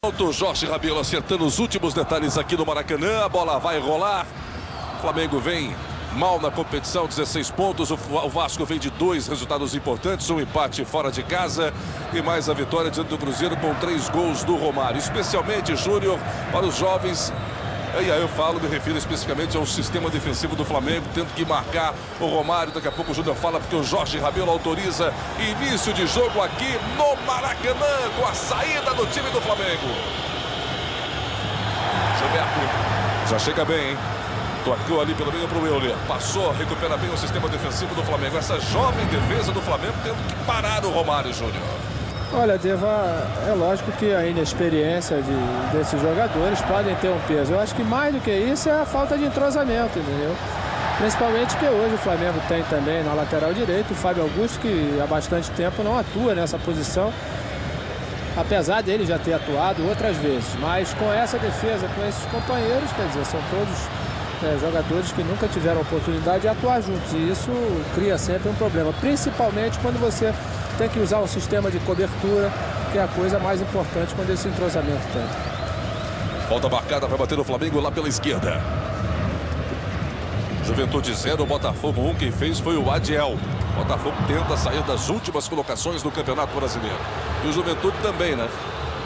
Jorge Rabelo acertando os últimos detalhes aqui no Maracanã. A bola vai rolar. O Flamengo vem mal na competição, 16 pontos. O Vasco vem de 2 resultados importantes. Um empate fora de casa e mais a vitória diante do Cruzeiro com 3 gols do Romário. Especialmente, Júnior, para os jovens. E aí eu me refiro especificamente ao sistema defensivo do Flamengo, tendo que marcar o Romário. Daqui a pouco o Júnior fala porque o Jorge Rabelo autoriza início de jogo aqui no Maracanã, com a saída do time do Flamengo. Gilberto já chega bem, hein? Tocou ali pelo meio para o Euler. Passou, recupera bem o sistema defensivo do Flamengo. Essa jovem defesa do Flamengo tendo que parar o Romário, Júnior. Olha, Deva, é lógico que a inexperiência desses jogadores podem ter um peso. Eu acho que mais do que isso é a falta de entrosamento, entendeu? Principalmente que hoje o Flamengo tem também na lateral direito o Fábio Augusto, que há bastante tempo não atua nessa posição. Apesar dele já ter atuado outras vezes. Mas com essa defesa, com esses companheiros, quer dizer, são todos jogadores que nunca tiveram oportunidade de atuar juntos. E isso cria sempre um problema. Principalmente quando você tem que usar um sistema de cobertura, que é a coisa mais importante quando esse entrosamento tem. Falta marcada, vai bater o Flamengo lá pela esquerda. Juventude 0, Botafogo 1. Quem fez foi o Adiel. Botafogo tenta sair das últimas colocações do Campeonato Brasileiro. E o Juventude também, né?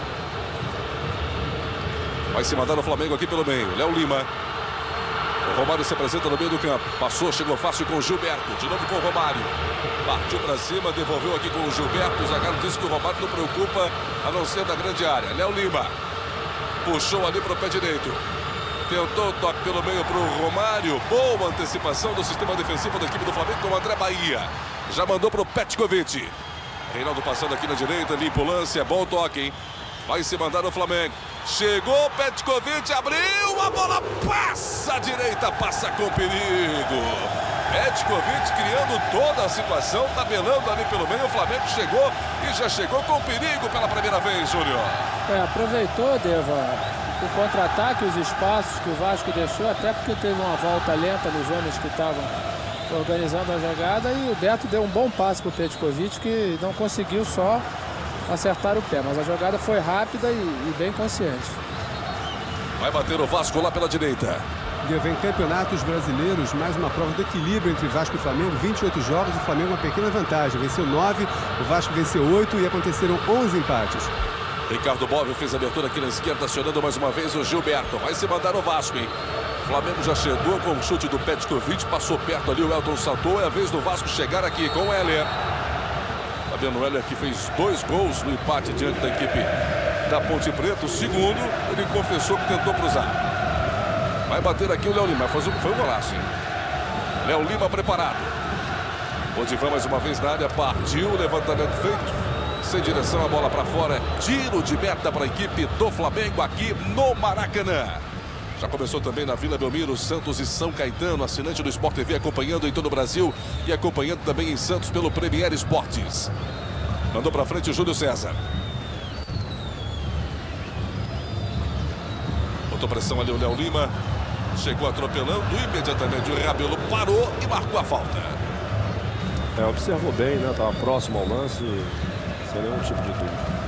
Vai se mandar o Flamengo aqui pelo meio. Léo Lima. O Romário se apresenta no meio do campo. Passou, chegou fácil com o Gilberto. De novo com o Romário. Partiu para cima, devolveu aqui com o Gilberto. O zagueiro disse que o Romário não preocupa, a não ser da grande área. Léo Lima. Puxou ali para o pé direito. Tentou toque pelo meio para o Romário. Boa antecipação do sistema defensivo da equipe do Flamengo com o André Bahia. Já mandou para o Petkovic. Reinaldo passando aqui na direita, limpa o lance. É bom toque, hein? Vai se mandar o Flamengo. Chegou, Petkovic, abriu, a bola passa à direita, passa com perigo. Petkovic criando toda a situação, tabelando ali pelo meio. O Flamengo chegou e já chegou com perigo pela primeira vez, Júnior. Aproveitou, Deva, o contra-ataque, os espaços que o Vasco deixou, até porque teve uma volta lenta nos homens que estavam organizando a jogada. E o Beto deu um bom passe para o Petkovic, que não conseguiu só acertar o pé, mas a jogada foi rápida e bem consciente. Vai bater o Vasco lá pela direita. Vem campeonatos brasileiros, mais uma prova de equilíbrio entre Vasco e Flamengo. 28 jogos, o Flamengo uma pequena vantagem. Venceu 9, o Vasco venceu 8 e aconteceram 11 empates. Ricardo Móvel fez a abertura aqui na esquerda, acionando mais uma vez o Gilberto. Vai se mandar o Vasco, hein? O Flamengo já chegou com o chute do Petkovic, passou perto ali, o Elton saltou. É a vez do Vasco chegar aqui com o Heller. Fabiano Heller que fez 2 gols no empate diante da equipe da Ponte Preta. O segundo, ele confessou que tentou cruzar. Vai bater aqui o Léo Lima. Foi um golaço, hein? Léo Lima preparado. Odivan mais uma vez na área. Partiu, levantamento feito. Sem direção, a bola para fora. Tiro de meta para a equipe do Flamengo aqui no Maracanã. Já começou também na Vila Belmiro, Santos e São Caetano. Assinante do Sport TV acompanhando em todo o Brasil e acompanhando também em Santos pelo Premier Esportes. Mandou para frente o Júlio César. Botou pressão ali o Léo Lima. Chegou atropelando imediatamente. O Rabelo parou e marcou a falta. Observou bem, né? Estava próximo ao lance, sem nenhum tipo de dúvida.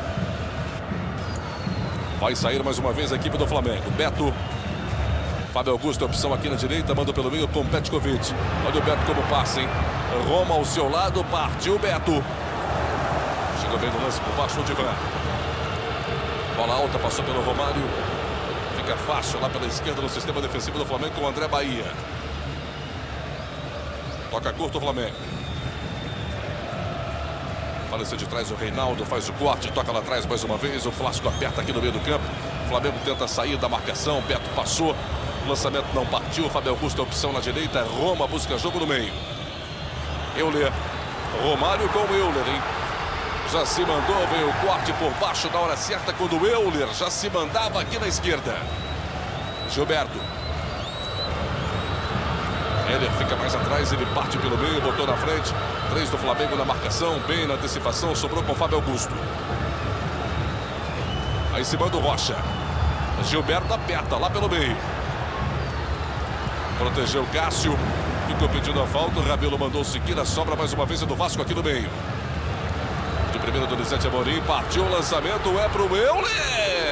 Vai sair mais uma vez a equipe do Flamengo. Beto. Fábio Augusto, opção aqui na direita, mandou pelo meio com Petkovic. Olha o Beto como passa, hein? Roma ao seu lado, partiu o Beto. Chegou bem no lance por baixo o Divan. Bola alta, passou pelo Romário. Fica fácil lá pela esquerda no sistema defensivo do Flamengo com o André Bahia. Toca curto o Flamengo. Apareceu de trás o Reinaldo, faz o corte, toca lá atrás mais uma vez. O Flasco aperta aqui no meio do campo. O Flamengo tenta sair da marcação. Beto passou. O lançamento não partiu. O Fábio Augusto, a opção na direita. Roma busca jogo no meio. Euler. Romário com o Euler, hein? Já se mandou, veio o corte por baixo na hora certa quando o Euler já se mandava aqui na esquerda. Gilberto. Heller fica mais atrás, ele parte pelo meio, botou na frente. 3 do Flamengo na marcação, bem na antecipação, sobrou com o Fábio Augusto. Aí se manda o Rocha. Gilberto aperta lá pelo meio. Protegeu o Cássio. Ficou pedindo a falta. O Rabelo mandou seguir. A sobra mais uma vez é do Vasco aqui no meio. De primeira do Donizete Amorim. Partiu o lançamento. É pro Euler.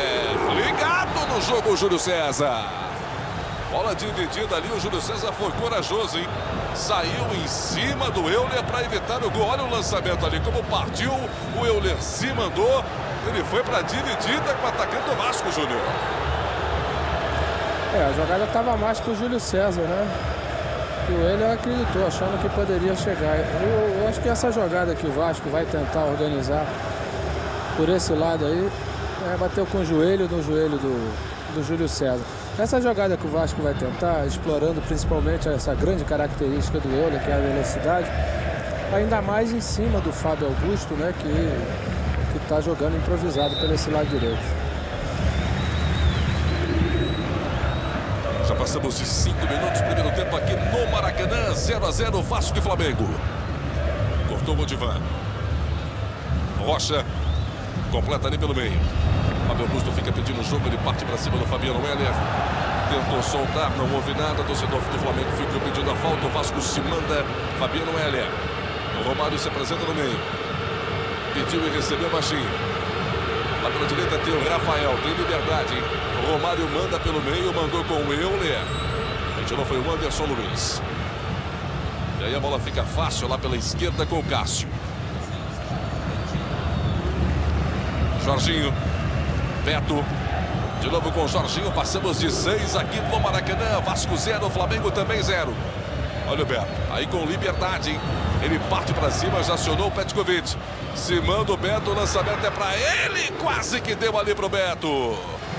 no jogo o Júlio César. Bola dividida ali, o Júlio César foi corajoso, hein? Saiu em cima do Euler para evitar o gol. Olha o lançamento ali, como partiu, o Euler se mandou. Ele foi para dividida com o atacante do Vasco, Júnior. A jogada estava mais para o Júlio César, né? E o Euler acreditou, achando que poderia chegar. Eu acho que essa jogada que o Vasco vai tentar organizar por esse lado aí, bateu com o joelho no joelho do Júlio César. Essa jogada que o Vasco vai tentar, explorando principalmente essa grande característica do Euler, que é a velocidade, ainda mais em cima do Fábio Augusto, né, que está jogando improvisado pelo esse lado direito. Já passamos de 5 minutos, primeiro tempo aqui no Maracanã, 0-0, Vasco e Flamengo. Cortou o Odivan. Rocha completa ali pelo meio. Fábio Augusto fica pedindo o jogo, ele parte para cima do Fabiano Heller. Tentou soltar, não houve nada. Torcedor do Flamengo ficou pedindo a falta. O Vasco se manda. Fabiano Heller. O Romário se apresenta no meio. Pediu e recebeu baixinho. Lá pela direita tem o Rafael, tem liberdade, hein? O Romário manda pelo meio, mandou com o Euler. Retirou foi o Anderson Luiz. E aí a bola fica fácil lá pela esquerda com o Cássio. Jorginho. Beto. De novo com o Jorginho. Passamos de 6 aqui no Maracanã. Vasco 0, Flamengo também 0. Olha o Beto. Aí com liberdade, hein? Ele parte para cima, já acionou o Petkovic. Se manda o Beto, o lançamento é para ele. Quase que deu ali pro Beto.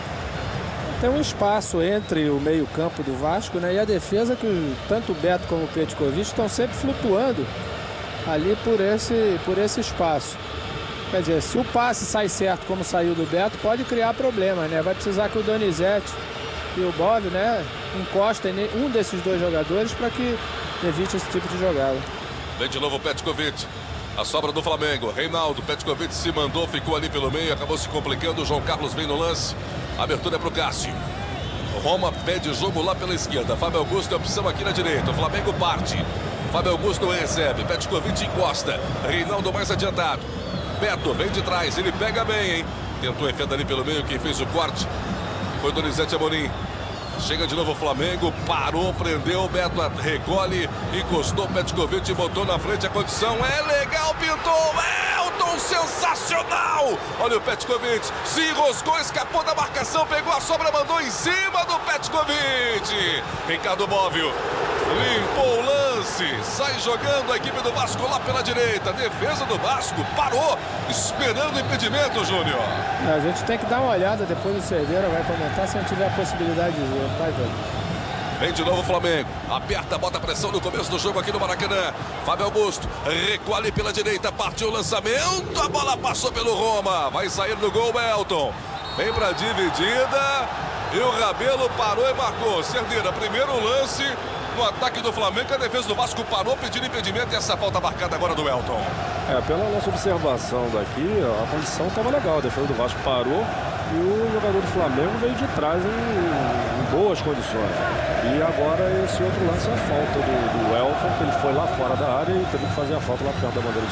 Tem um espaço entre o meio-campo do Vasco, né, e a defesa, que tanto o Beto como o Petkovic estão sempre flutuando ali por esse espaço. Quer dizer, se o passe sai certo como saiu do Beto, pode criar problemas, né? Vai precisar que o Donizete e o Bob, né, encostem um desses dois jogadores para que evite esse tipo de jogada. Vem de novo o Petkovic. A sobra do Flamengo. Reinaldo, Petkovic se mandou, ficou ali pelo meio, acabou se complicando. O João Carlos vem no lance. A abertura é para o Cássio. Roma pede jogo lá pela esquerda. Fábio Augusto é opção aqui na direita. O Flamengo parte. Fábio Augusto recebe. Petkovic encosta. Reinaldo mais adiantado. Beto vem de trás. Ele pega bem, hein? Tentou enfiar ali pelo meio. Quem fez o corte foi Donizete Amorim. Chega de novo o Flamengo, parou, prendeu, Beto recolhe, encostou o Petkovic e botou na frente a condição. É legal, pintou, Elton, sensacional! Olha o Petkovic, se enroscou, escapou da marcação, pegou a sobra, mandou em cima do Petkovic. Ricardo Móvil limpou o lance, sai jogando a equipe do Vasco lá pela direita. Defesa do Vasco parou, esperando o impedimento, Júnior. A gente tem que dar uma olhada, depois o Cerdeira vai comentar se a gente tiver a possibilidade de ver. Vai ver. Vem de novo o Flamengo. Aperta, bota pressão no começo do jogo aqui no Maracanã. Fábio Augusto recua ali pela direita. Partiu o lançamento. A bola passou pelo Roma. Vai sair no gol o Elton. Vem pra dividida. E o Rabelo parou e marcou. Cerdeira, primeiro lance no ataque do Flamengo. A defesa do Vasco parou pedindo impedimento. E essa falta marcada agora do Elton. Pela nossa observação daqui, a condição estava legal. A defesa do Vasco parou. E o jogador do Flamengo veio de trás em boas condições. E agora esse outro lance é a falta do Elton, que ele foi lá fora da área e teve que fazer a falta lá perto da bandeira de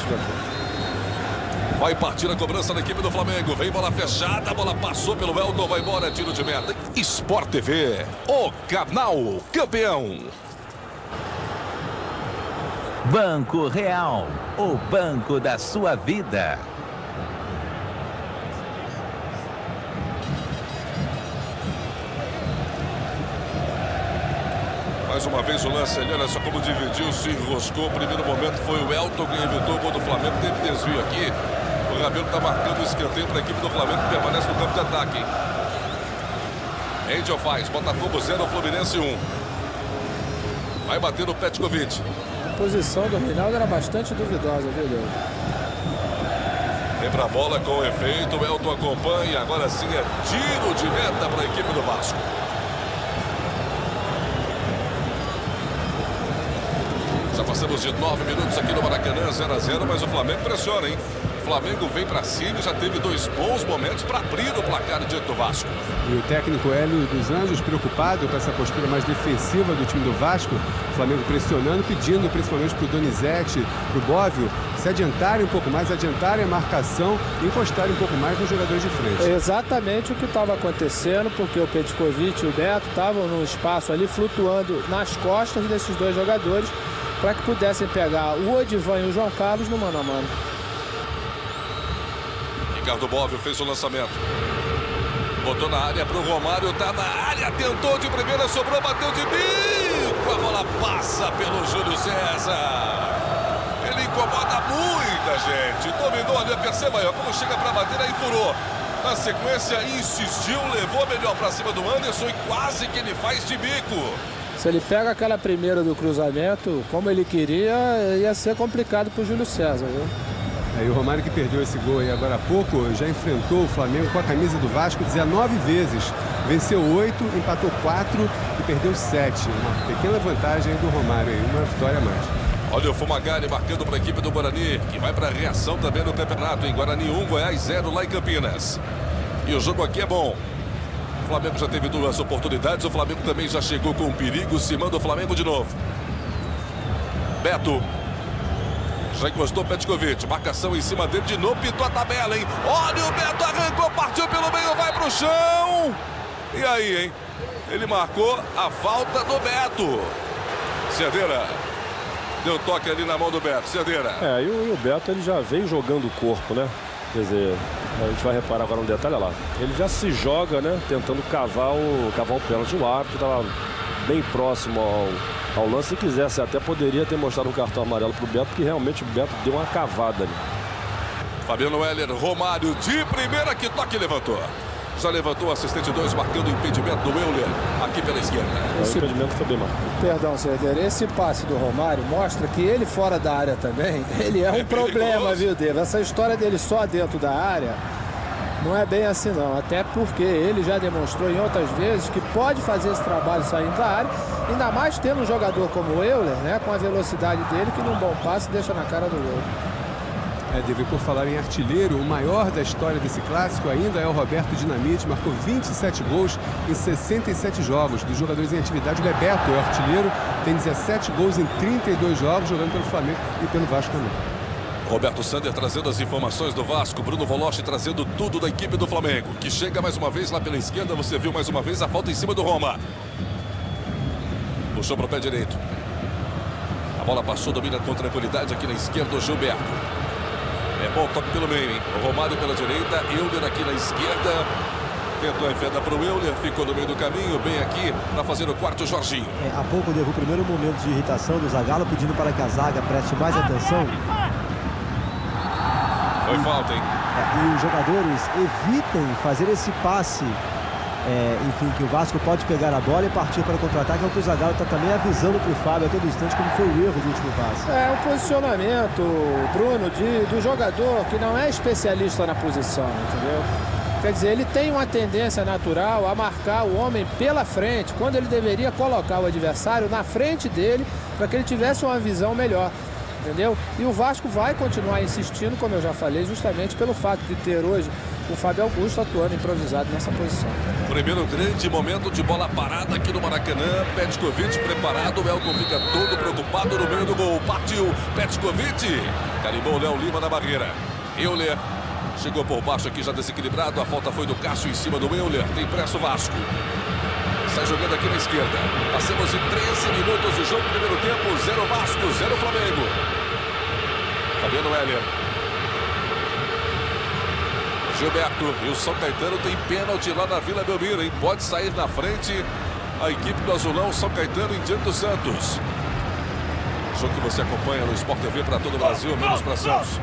escanteio. Vai partir a cobrança da equipe do Flamengo. Vem bola fechada, a bola passou pelo Elton, vai embora, tiro de meta. Sport TV, o canal campeão. Banco Real, o banco da sua vida. Mais uma vez o lance ali, olha só como dividiu, se enroscou. O primeiro momento foi o Elton que evitou o gol do Flamengo. Teve desvio aqui. O Rabelo está marcando o escanteio para a equipe do Flamengo que permanece no campo de ataque. Angel faz, Botafogo 0, Fluminense 1. Vai bater no Petkovic. A posição do Reinaldo era bastante duvidosa, viu, Deus? Vem pra bola com efeito, o Elton acompanha. Agora sim é tiro de meta para a equipe do Vasco. Já passamos de 9 minutos aqui no Maracanã, 0-0, mas o Flamengo pressiona, hein? O Flamengo vem para cima e já teve 2 bons momentos para abrir o placar diante do Vasco. E o técnico Hélio dos Anjos preocupado com essa postura mais defensiva do time do Vasco. O Flamengo pressionando, pedindo principalmente para o Donizete, para o Bóvio, se se adiantarem um pouco mais, adiantarem a marcação e encostarem um pouco mais nos jogadores de frente. É exatamente o que estava acontecendo, porque o Petkovic e o Beto estavam num espaço ali flutuando nas costas desses dois jogadores para que pudessem pegar o Odivan e o João Carlos no mano a mano. Ricardo Bobbio fez o lançamento. Botou na área para o Romário, tá na área, tentou de primeira, sobrou, bateu de bico. A bola passa pelo Júlio César. Ele incomoda muita gente. Dominou ali, perceba aí, como chega para bater, aí furou. Na sequência, insistiu, levou melhor para cima do Anderson e quase que ele faz de bico. Se ele pega aquela primeira do cruzamento, como ele queria, ia ser complicado para o Júlio César, viu? Aí o Romário, que perdeu esse gol aí agora há pouco, já enfrentou o Flamengo com a camisa do Vasco 19 vezes. Venceu 8, empatou 4 e perdeu 7. Uma pequena vantagem do Romário aí, uma vitória a mais. Olha o Fumagalli marcando para a equipe do Guarani, que vai para a reação também no campeonato. Em Guarani 1, Goiás 0 lá em Campinas. E o jogo aqui é bom. O Flamengo já teve 2 oportunidades, o Flamengo também já chegou com perigo, se manda o Flamengo de novo. Beto. Já encostou o Petkovic, marcação em cima dele, de novo pintou a tabela, hein? Olha o Beto, arrancou, partiu pelo meio, vai pro chão. E aí, hein? Ele marcou a falta do Beto. Cedeira. Deu toque ali na mão do Beto, Cedeira. E o Beto, ele já vem jogando o corpo, né? Quer dizer, a gente vai reparar agora um detalhe, olha lá. Ele já se joga, né? Tentando cavar o pênalti. O árbitro estava bem próximo ao lance. Se quisesse, até poderia ter mostrado um cartão amarelo para o Beto, porque realmente o Beto deu uma cavada ali. Fabiano Heller, Romário de primeira, que toque, levantou. Já levantou o assistente 2, marcando o impedimento do Euler aqui pela esquerda. Esse impedimento foi bem marcado. Perdão, Cedeira, esse passe do Romário mostra que ele fora da área também, ele é um problema, viu, David? Essa história dele só dentro da área não é bem assim, não. Até porque ele já demonstrou em outras vezes que pode fazer esse trabalho saindo da área, ainda mais tendo um jogador como o Euler, né, com a velocidade dele, que num bom passe deixa na cara do gol. Deve, por falar em artilheiro, o maior da história desse clássico ainda é o Roberto Dinamite, marcou 27 gols em 67 jogos. Dos jogadores em atividade, o Bebeto é o artilheiro, tem 17 gols em 32 jogos, jogando pelo Flamengo e pelo Vasco também. Roberto Sander trazendo as informações do Vasco, Bruno Voloche trazendo tudo da equipe do Flamengo, que chega mais uma vez lá pela esquerda. Você viu mais uma vez a falta em cima do Roma. Puxou para o pé direito. A bola passou, domina com tranquilidade aqui na esquerda o Gilberto. É bom toque pelo meio, hein? O Romário pela direita, Euler aqui na esquerda. Tentou a enfiada para o Euler, ficou no meio do caminho, bem aqui para fazer o quarto, Jorginho. Há pouco teve o primeiro momento de irritação do Zagallo, pedindo para que a zaga preste mais atenção. Foi falta, hein? E os jogadores evitem fazer esse passe, enfim, que o Vasco pode pegar a bola e partir para o contra-ataque. É o que o Zagallo está também avisando para o Fábio a todo instante como foi o erro do último passe. É o posicionamento, Bruno, do jogador que não é especialista na posição, entendeu? Quer dizer, ele tem uma tendência natural a marcar o homem pela frente, quando ele deveria colocar o adversário na frente dele para que ele tivesse uma visão melhor. Entendeu? E o Vasco vai continuar insistindo, como eu já falei, justamente pelo fato de ter hoje o Fábio Augusto atuando improvisado nessa posição. Primeiro grande momento de bola parada aqui no Maracanã. Petkovic preparado, o Elton fica todo preocupado no meio do gol. Partiu Petkovic, carimbou o Léo Lima na barreira. Euler chegou por baixo aqui já desequilibrado. A falta foi do Cássio em cima do Euler. Tem pressa o Vasco. Sai jogando aqui na esquerda. Passamos de 13 minutos de jogo, primeiro tempo. 0 Vasco, 0 Flamengo. Fabiano Heller. Gilberto. E o São Caetano tem pênalti lá na Vila Belmiro, hein? Pode sair na frente a equipe do Azulão, São Caetano, em diante do Santos. Jogo que você acompanha no Sport TV para todo o Brasil, menos para Santos.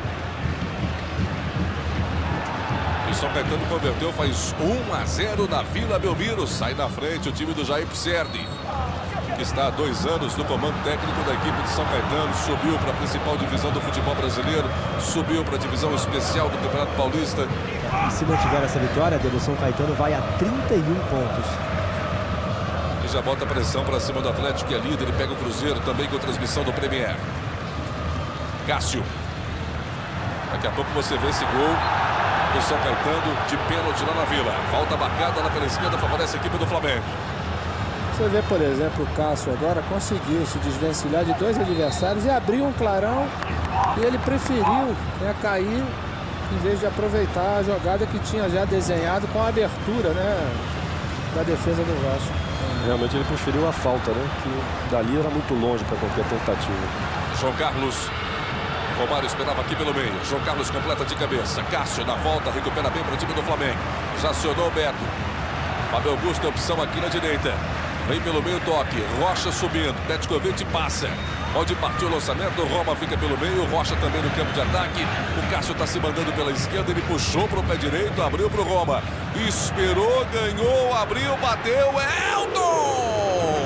São Caetano converteu, faz 1-0 na Vila Belmiro. Sai na frente o time do Jair Pisserni, que está há 2 anos no comando técnico da equipe de São Caetano. Subiu para a principal divisão do futebol brasileiro, subiu para a divisão especial do Campeonato Paulista. E se não tiver essa vitória, o São Caetano vai a 31 pontos. E já bota pressão para cima do Atlético, que é líder, e pega o Cruzeiro também com transmissão do Premier. Cássio. Daqui a pouco você vê esse gol do São Caetano de pênalti lá na Vila. Falta marcada lá pela esquerda, favorece a equipe do Flamengo. Você vê, por exemplo, o Cássio agora conseguiu se desvencilhar de 2 adversários e abriu um clarão, e ele preferiu, né, cair em vez de aproveitar a jogada que tinha já desenhado com a abertura, né, da defesa do Vasco. Realmente ele preferiu a falta, né, que dali era muito longe para qualquer tentativa. João Carlos. Romário esperava aqui pelo meio. João Carlos completa de cabeça. Cássio na volta, recupera bem para o time do Flamengo. Já acionou o Beto. Fábio Augusto, opção aqui na direita. Vem pelo meio, toque. Rocha subindo. Petkovic passa. Onde partiu o lançamento, o Roma fica pelo meio. Rocha também no campo de ataque. O Cássio está se mandando pela esquerda. Ele puxou para o pé direito, abriu para o Roma. Esperou, ganhou, abriu, bateu. Elton!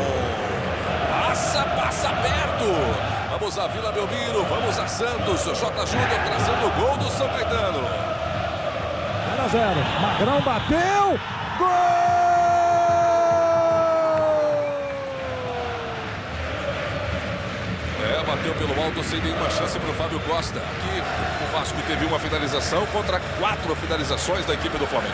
Passa perto. Vamos a Vila Belmiro, vamos a Santos. J. Júnior trazendo o gol do São Caetano. 0-0. Magrão bateu. Gol! Bateu pelo alto sem nenhuma chance para o Fábio Costa. Aqui o Vasco teve uma finalização contra 4 finalizações da equipe do Flamengo.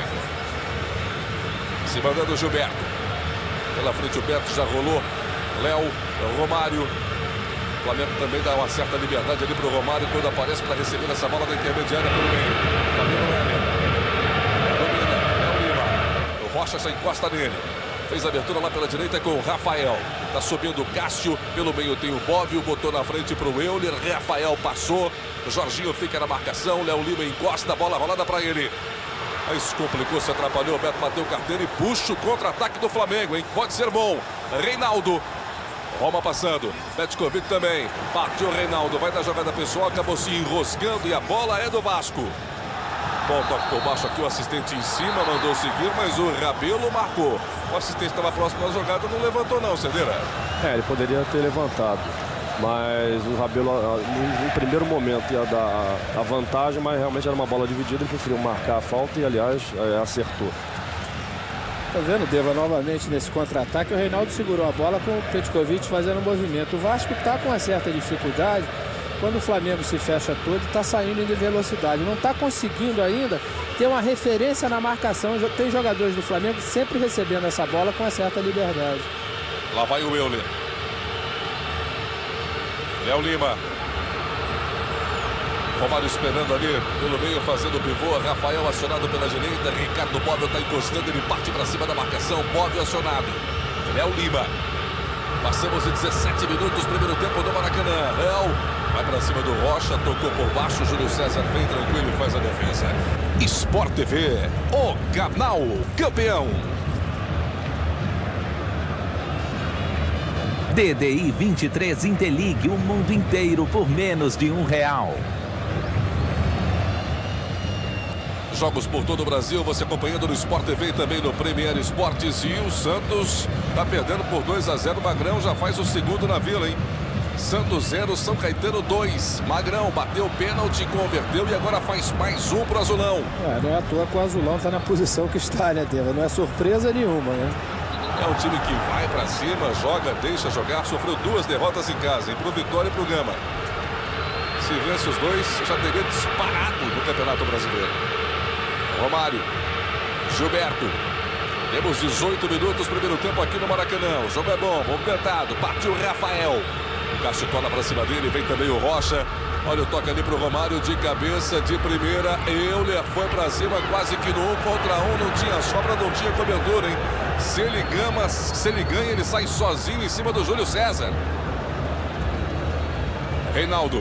Se mandando o Gilberto. Pela frente o Beto já rolou. Léo, Romário. O Flamengo também dá uma certa liberdade ali para o Romário quando aparece para receber essa bola da intermediária pelo meio. Flamengo domina. Léo Lima. O Rocha já encosta nele. Fez a abertura lá pela direita com o Rafael. Tá subindo o Cássio. Pelo meio tem o Bóvio. Botou na frente para o Euler. Rafael passou. O Jorginho fica na marcação. Léo Lima encosta. A bola rolada para ele. Mas complicou, se atrapalhou. O Beto bateu carteira e puxa o contra-ataque do Flamengo, hein? Pode ser bom. Reinaldo. Roma passando. Petkovic também. Partiu o Reinaldo. Vai na jogada pessoal. Acabou se enroscando. E a bola é do Vasco. Bom toque por baixo aqui, o assistente em cima, mandou seguir, mas o Rabelo marcou. O assistente estava próximo da jogada, não levantou não, Cedeira. Ele poderia ter levantado, mas o Rabelo no primeiro momento ia dar a vantagem, mas realmente era uma bola dividida, ele preferiu marcar a falta e, aliás, acertou. Tá vendo, Deva, novamente nesse contra-ataque, o Reinaldo segurou a bola com o Petkovic fazendo o movimento. O Vasco está com uma certa dificuldade. Quando o Flamengo se fecha todo, está saindo em velocidade. Não está conseguindo ainda ter uma referência na marcação. Tem jogadores do Flamengo sempre recebendo essa bola com uma certa liberdade. Lá vai o Euler. Léo Lima. Romário esperando ali pelo meio, fazendo o pivô. Rafael acionado pela direita. Ricardo Bóvio está encostando, ele parte para cima da marcação. Bóvio acionado. Léo Lima. Passamos de 17 minutos, primeiro tempo do Maracanã. Léo vai para cima do Rocha, tocou por baixo. Júlio César vem tranquilo e faz a defesa. Sport TV, o canal campeão. DDI 23 Interligue o mundo inteiro por menos de R$1. Jogos por todo o Brasil, você acompanhando no Sport TV e também no Premier Esportes. E o Santos está perdendo por 2-0. Magrão já faz o segundo na Vila, hein? Santos 0, São Caetano 2. Magrão bateu pênalti, converteu e agora faz mais um pro Azulão. Não é à toa que o Azulão está na posição que está, né, Deva? Não é surpresa nenhuma, né? É um time que vai para cima, joga, deixa jogar. Sofreu 2 derrotas em casa, hein? Pro Vitória e pro Gama. Se vence os dois, já teria disparado no Campeonato Brasileiro. Romário, Gilberto. Temos 18 minutos, primeiro tempo aqui no Maracanã. O jogo é bom, movimentado. Partiu o Rafael. O Cássio cola para cima dele, vem também o Rocha. Olha o toque ali pro Romário de cabeça, de primeira. Euler foi para cima, quase que no 1 contra 1. Não tinha sobra, não tinha cobertura, hein? Se ele ganha, ele sai sozinho em cima do Júlio César. Reinaldo.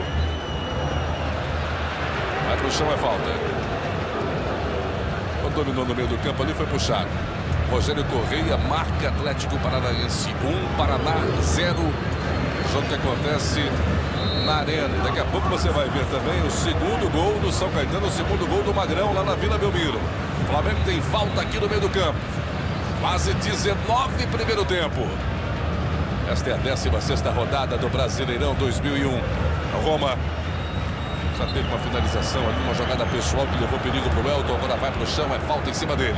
Vai pro chão, é falta. Dominou no meio do campo ali, foi puxado. Rogério Correia marca Atlético Paranaense 1, Paraná 0. Jogo que acontece na Arena. Daqui a pouco você vai ver também o segundo gol do São Caetano, o segundo gol do Magrão lá na Vila Belmiro. O Flamengo tem falta aqui no meio do campo. Quase 19 primeiro tempo. Esta é a 16ª rodada do Brasileirão 2001. Roma já teve uma finalização ali, uma jogada pessoal que levou perigo para o Elton. Agora vai para o chão, é falta em cima dele.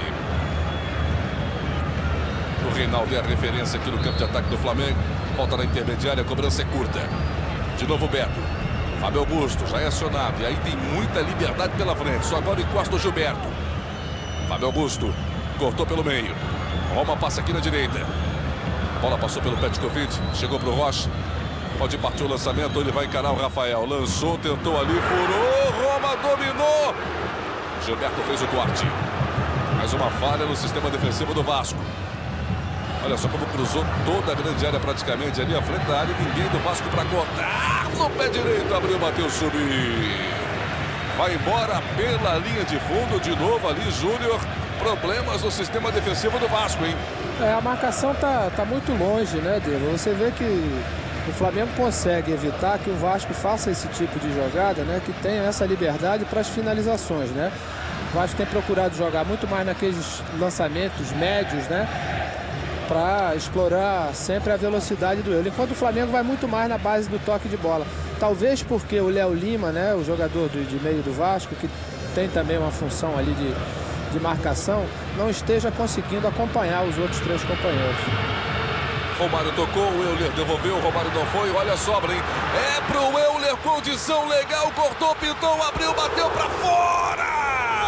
O Reinaldo é a referência aqui no campo de ataque do Flamengo. Falta na intermediária, a cobrança é curta. De novo o Beto. Fábio Augusto já é acionado. E aí tem muita liberdade pela frente. Só agora encosta o Gilberto. Fábio Augusto cortou pelo meio. Roma passa aqui na direita. A bola passou pelo Petkovic, chegou para o Rocha. Pode partir o lançamento, ele vai encarar o Rafael. Lançou, tentou ali, furou, Roma dominou. Gilberto fez o corte. Mais uma falha no sistema defensivo do Vasco. Olha só como cruzou toda a grande área praticamente ali à frente da área. Ninguém do Vasco para cortar. No pé direito, abriu, bateu, subiu. Vai embora pela linha de fundo de novo ali, Júnior. Problemas no sistema defensivo do Vasco, hein? A marcação tá muito longe, né, Diego? Você vê que o Flamengo consegue evitar que o Vasco faça esse tipo de jogada, né? Que tenha essa liberdade para as finalizações, né? O Vasco tem procurado jogar muito mais naqueles lançamentos médios, né? Para explorar sempre a velocidade do Euler. Enquanto o Flamengo vai muito mais na base do toque de bola. Talvez porque o Léo Lima, né? O jogador de meio do Vasco, que tem também uma função ali de marcação, não esteja conseguindo acompanhar os outros três companheiros. Romário tocou, o Euler devolveu, o Romário não foi, olha a sobra, hein? É pro Euler, condição legal, cortou, pintou, abriu, bateu pra fora!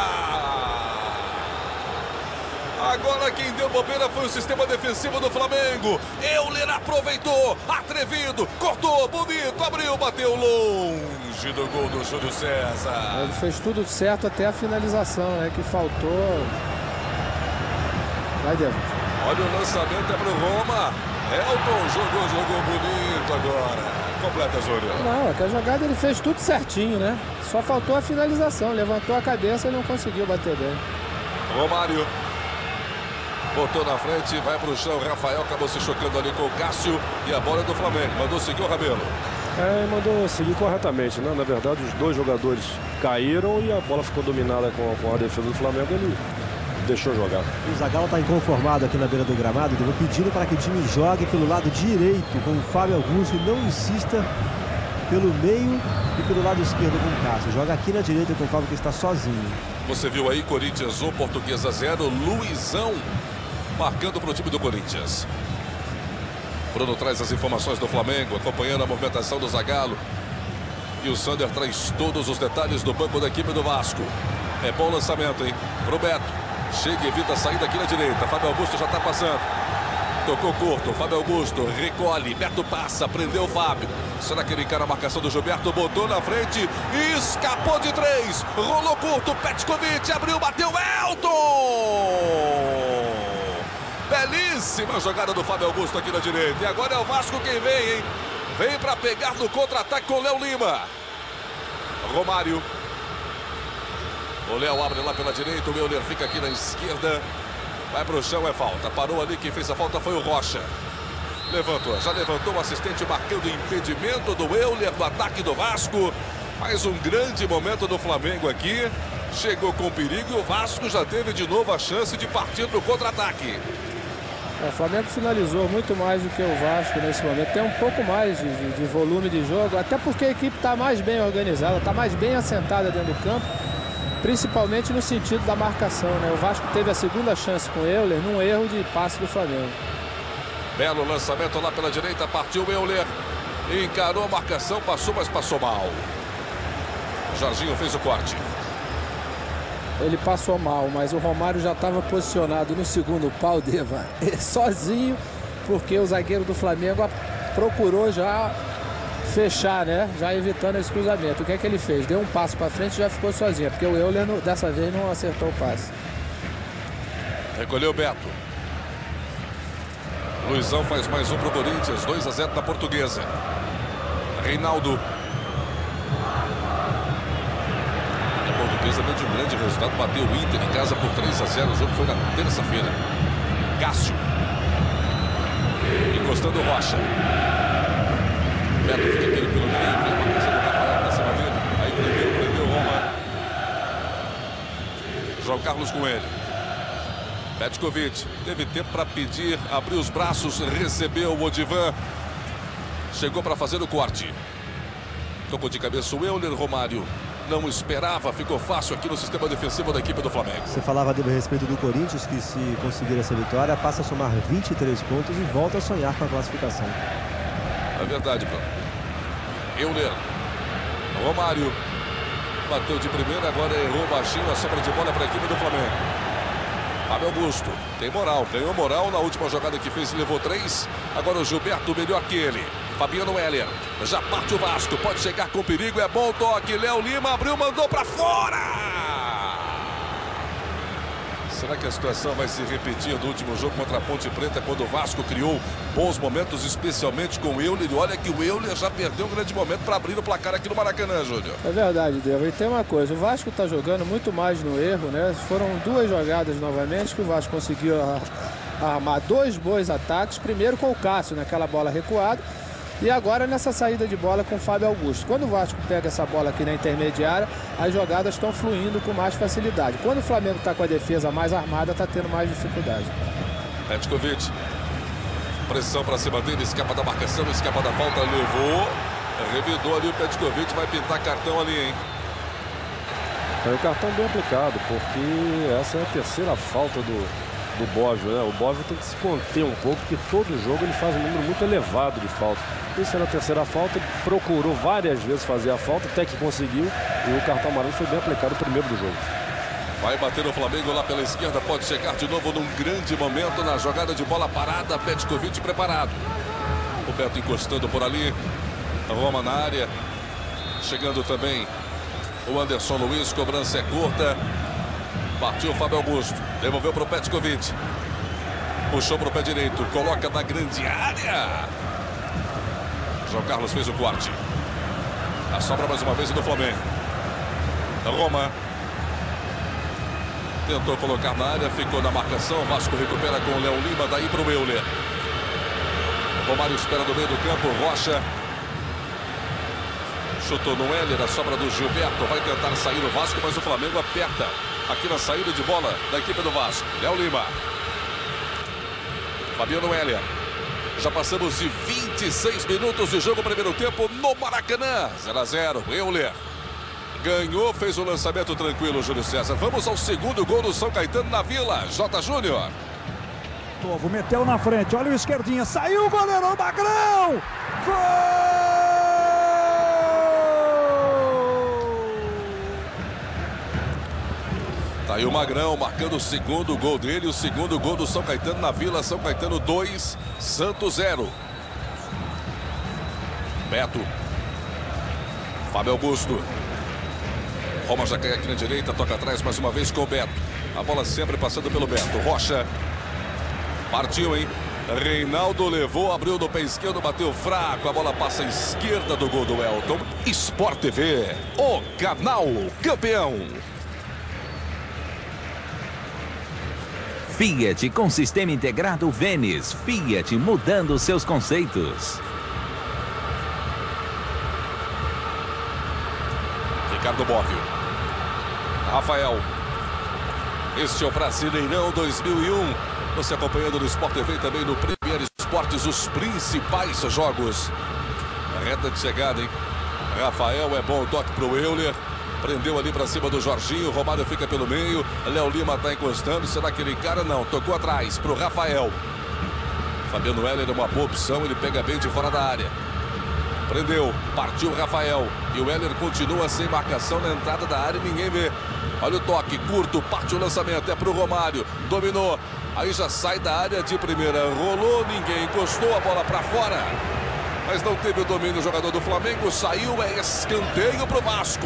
Agora quem deu bobeira foi o sistema defensivo do Flamengo. Euler aproveitou, atrevido, cortou, bonito, abriu, bateu longe do gol do Júlio César. Ele fez tudo certo até a finalização, né? Que faltou. Vai, Diego. Olha o lançamento, é pro Roma. Elton jogou bonito agora. Completa, Júlio. Não, aquela jogada ele fez tudo certinho, né? Só faltou a finalização. Levantou a cabeça e não conseguiu bater bem. Romário botou na frente, vai pro chão. Rafael acabou se chocando ali com o Cássio. E a bola é do Flamengo. Mandou seguir o Rabelo. Mandou seguir corretamente, né? Na verdade, os dois jogadores caíram e a bola ficou dominada com a defesa do Flamengo. Ele deixou jogar. O Zagallo está inconformado aqui na beira do gramado, pedindo para que o time jogue pelo lado direito com o Fábio Augusto e não insista pelo meio e pelo lado esquerdo com o Cássio. Joga aqui na direita com o Fábio, que está sozinho. Você viu aí, Corinthians 1, Portuguesa 0, Luizão marcando para o time do Corinthians. Bruno traz as informações do Flamengo, acompanhando a movimentação do Zagallo. E o Sander traz todos os detalhes do banco da equipe do Vasco. É bom lançamento, hein? Pro Beto. Chega e evita a saída aqui na direita. Fábio Augusto já está passando. Tocou curto. Fábio Augusto recolhe. Beto passa. Prendeu o Fábio. Será que ele encara a marcação do Gilberto? Botou na frente. Escapou de 3. Rolou curto. Petkovic abriu. Bateu. Elton! Belíssima jogada do Fábio Augusto aqui na direita. E agora é o Vasco quem vem, hein? Vem para pegar no contra-ataque com o Léo Lima. Romário. O Léo abre lá pela direita, o Euler fica aqui na esquerda. Vai pro chão, é falta. Parou ali, quem fez a falta foi o Rocha. Levantou, já levantou o assistente marcando o impedimento do Euler do ataque do Vasco. Mais um grande momento do Flamengo aqui. Chegou com perigo e o Vasco já teve de novo a chance de partir pro contra-ataque. O Flamengo finalizou muito mais do que o Vasco nesse momento. Tem um pouco mais de volume de jogo, até porque a equipe está mais bem organizada, está mais bem assentada dentro do campo. Principalmente no sentido da marcação, né? O Vasco teve a segunda chance com o Euler num erro de passe do Flamengo. Belo lançamento lá pela direita, partiu o Euler. Encarou a marcação, passou, mas passou mal. Jorginho fez o corte. Ele passou mal, mas o Romário já estava posicionado no segundo pau, Deva, sozinho, porque o zagueiro do Flamengo procurou já fechar, né? Já evitando esse cruzamento. O que é que ele fez? Deu um passo para frente e já ficou sozinho, porque o Euler dessa vez não acertou o passe. Recolheu o Beto. Luizão faz mais um pro Corinthians, 2-0 na Portuguesa. Reinaldo. A Portuguesa deu de um grande resultado, bateu o Inter em casa por 3-0. O jogo foi na terça-feira. Cássio. Encostando o Rocha. Beto fica aqui pelo meio, vem uma coisa do Rafael pra cima dele. Aí prendeu o Roma. João Carlos com ele. Petkovic teve tempo para pedir, abriu os braços, recebeu o Odivan. Chegou para fazer o corte. Tocou de cabeça o Euler. Romário não esperava, ficou fácil aqui no sistema defensivo da equipe do Flamengo. Você falava a respeito do Corinthians, que se conseguir essa vitória, passa a somar 23 pontos e volta a sonhar com a classificação. É verdade, Bruno. Euler. Romário. Bateu de primeira, agora errou baixinho a sobra de bola para a equipe do Flamengo. Fábio Augusto tem moral, ganhou moral na última jogada que fez e levou 3. Agora o Gilberto melhor que ele. Fabiano Heller, já parte o Vasco, pode chegar com perigo, é bom toque. Léo Lima abriu, mandou para fora. Será que a situação vai se repetir do último jogo contra a Ponte Preta, quando o Vasco criou bons momentos, especialmente com o Euler? Olha que o Euler já perdeu um grande momento para abrir o placar aqui no Maracanã, Júnior. É verdade, Deva. E tem uma coisa, o Vasco está jogando muito mais no erro, né? Foram 2 jogadas novamente que o Vasco conseguiu armar 2 bons ataques. Primeiro com o Cássio, naquela bola recuada. E agora nessa saída de bola com o Fábio Augusto. Quando o Vasco pega essa bola aqui na intermediária, as jogadas estão fluindo com mais facilidade. Quando o Flamengo está com a defesa mais armada, está tendo mais dificuldade. Petkovic, pressão para cima dele, escapa da marcação, escapa da falta, levou, revidou ali o Petkovic, vai pintar cartão ali, hein? É o cartão bem aplicado, porque essa é a 3ª falta do Bóvio, né? O Bóvio tem que se conter um pouco, porque todo jogo ele faz um número muito elevado de faltas. Isso era a 3ª falta, ele procurou várias vezes fazer a falta, até que conseguiu, e o cartão amarelo foi bem aplicado no primeiro do jogo. Vai bater o Flamengo lá pela esquerda, pode chegar de novo num grande momento na jogada de bola parada, Petkovic preparado. O Beto encostando por ali, Roma na área, chegando também o Anderson Luiz, cobrança é curta. Partiu o Fábio Augusto, devolveu para o Petkovic, puxou para o pé direito, coloca na grande área. João Carlos fez o corte. A sobra mais uma vez do Flamengo. Roma tentou colocar na área, ficou na marcação. Vasco recupera com o Léo Lima, daí para o Euler. Romário espera no meio do campo, Rocha chutou no Heller, a sobra do Gilberto, vai tentar sair o Vasco, mas o Flamengo aperta aqui na saída de bola da equipe do Vasco. Léo Lima, Fabiano Heller. Já passamos de 26 minutos de jogo, primeiro tempo no Maracanã. 0-0, Euler ganhou, fez o lançamento tranquilo, Júlio César. Vamos ao segundo gol do São Caetano na Vila. J. Júnior. Novo, meteu na frente, olha o esquerdinha, saiu o goleirão Magrão! Gol! Tá aí o Magrão marcando o segundo gol dele, o segundo gol do São Caetano na Vila. São Caetano 2, Santos 0. Beto, Fábio Augusto. Roma já cai aqui na direita, toca atrás mais uma vez com o Beto. A bola sempre passando pelo Beto. Rocha, partiu, hein? Reinaldo levou, abriu no pé esquerdo, bateu fraco. A bola passa à esquerda do gol do Elton. Sport TV, o canal campeão. Fiat com sistema integrado Vênis. Fiat mudando seus conceitos. Ricardo Bóvio. Rafael. Este é o Brasileirão 2001. Você acompanhando no Sport TV também no Premier Esportes, os principais jogos. A reta de chegada, hein? Rafael, é bom o toque pro Euler. Prendeu ali para cima do Jorginho. Romário fica pelo meio. Léo Lima está encostando. Será que ele encara? Não. Tocou atrás pro Rafael. Fabiano Heller é uma boa opção. Ele pega bem de fora da área. Prendeu. Partiu o Rafael. E o Heller continua sem marcação na entrada da área e ninguém vê. Olha o toque curto. Parte o lançamento. É pro Romário. Dominou. Aí já sai da área de primeira. Rolou. Ninguém encostou. A bola para fora. Mas não teve o domínio do jogador do Flamengo. Saiu. É escanteio pro Vasco.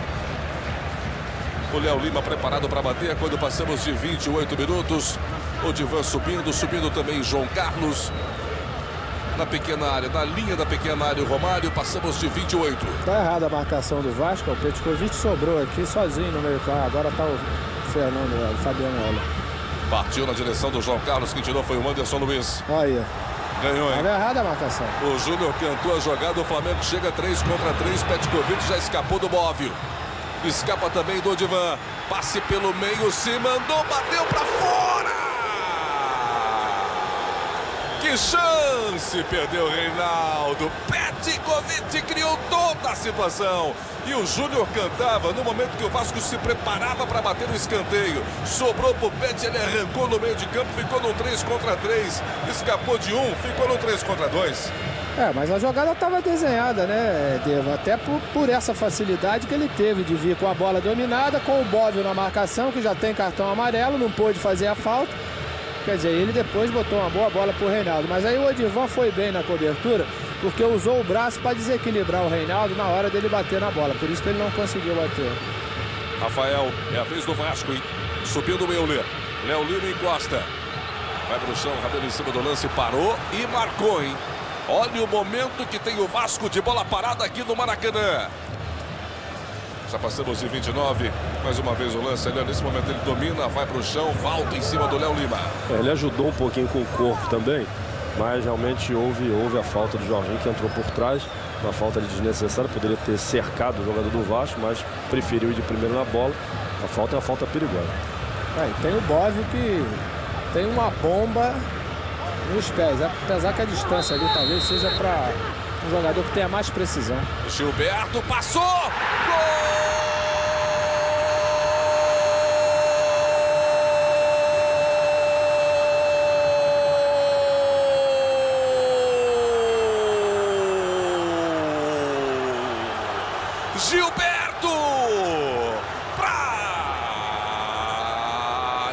O Léo Lima preparado para bater quando passamos de 28 minutos. O Divan subindo também João Carlos. Na pequena área, na linha da pequena área o Romário, passamos de 28. Tá errada a marcação do Vasco, o Petkovic sobrou aqui sozinho no meio campo. Agora tá o Fernando, o Fabiano Heller. Partiu na direção do João Carlos, quem tirou foi o Anderson Luiz. Olha. Ganhou, hein? Tá errada a marcação. O Júnior cantou a jogada, o Flamengo chega 3 contra 3, Petkovic já escapou do Bóvio. Escapa também do Odivan. Passe pelo meio, se mandou, bateu para fora! Que chance! lance, perdeu o Reinaldo. Petkovic criou toda a situação. E o Júnior cantava no momento que o Vasco se preparava para bater o escanteio. Sobrou pro Pet, ele arrancou no meio de campo, ficou no 3 contra 3. Escapou de um, ficou no 3 contra 2. Mas a jogada estava desenhada, né, Deva? Até por essa facilidade que ele teve de vir com a bola dominada, com o Bóvio na marcação, que já tem cartão amarelo, não pôde fazer a falta. Quer dizer, ele depois botou uma boa bola pro Reinaldo. Mas aí o Odivan foi bem na cobertura, porque usou o braço para desequilibrar o Reinaldo na hora dele bater na bola. Por isso que ele não conseguiu bater. Rafael, é a vez do Vasco, hein? Subindo o Euler. Léo Lima encosta. Vai pro chão, Rabelo em cima do lance, parou e marcou, hein? Olha o momento que tem o Vasco de bola parada aqui no Maracanã. Já passamos de 29. Mais uma vez o lance ali. Nesse momento ele domina, vai para o chão, falta em cima do Léo Lima. Ele ajudou um pouquinho com o corpo também, mas realmente houve a falta do Jorginho, que entrou por trás. Uma falta desnecessária, poderia ter cercado o jogador do Vasco, mas preferiu ir de primeiro na bola. A falta é uma falta perigosa. Tem o Bóvio que tem uma bomba nos pés, apesar que a distância ali talvez seja para um jogador que tenha mais precisão. Gilberto passou! Gol! Gilberto! Pra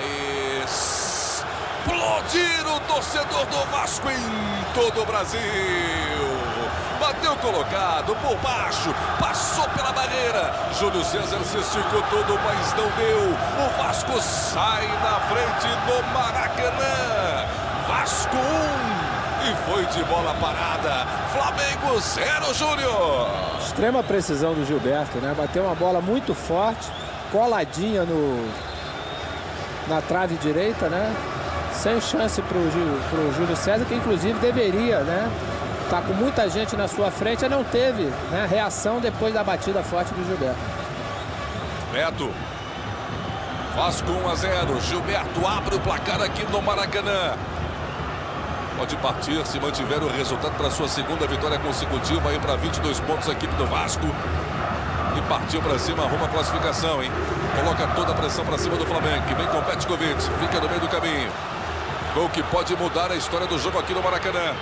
explodir o torcedor do Vasco em todo o Brasil. Bateu colocado por baixo, passou pela barreira. Júlio César se esticou todo, mas não deu. O Vasco sai na frente do Maracanã. Vasco 1 e foi de bola parada. Flamengo 0, Júnior. Extrema precisão do Gilberto, né? Bateu uma bola muito forte, coladinha na trave direita, né? Sem chance pro Júlio César, que inclusive deveria, né? Tá com muita gente na sua frente, não teve, né, reação depois da batida forte do Gilberto. Beto. Vasco 1-0. Gilberto abre o placar aqui no Maracanã. Pode partir se mantiver o resultado para sua segunda vitória consecutiva aí para 22 pontos a equipe do Vasco. E partiu para cima, arruma a classificação, hein? Coloca toda a pressão para cima do Flamengo, que vem com o Petkovic, fica no meio do caminho. Gol que pode mudar a história do jogo aqui no Maracanã.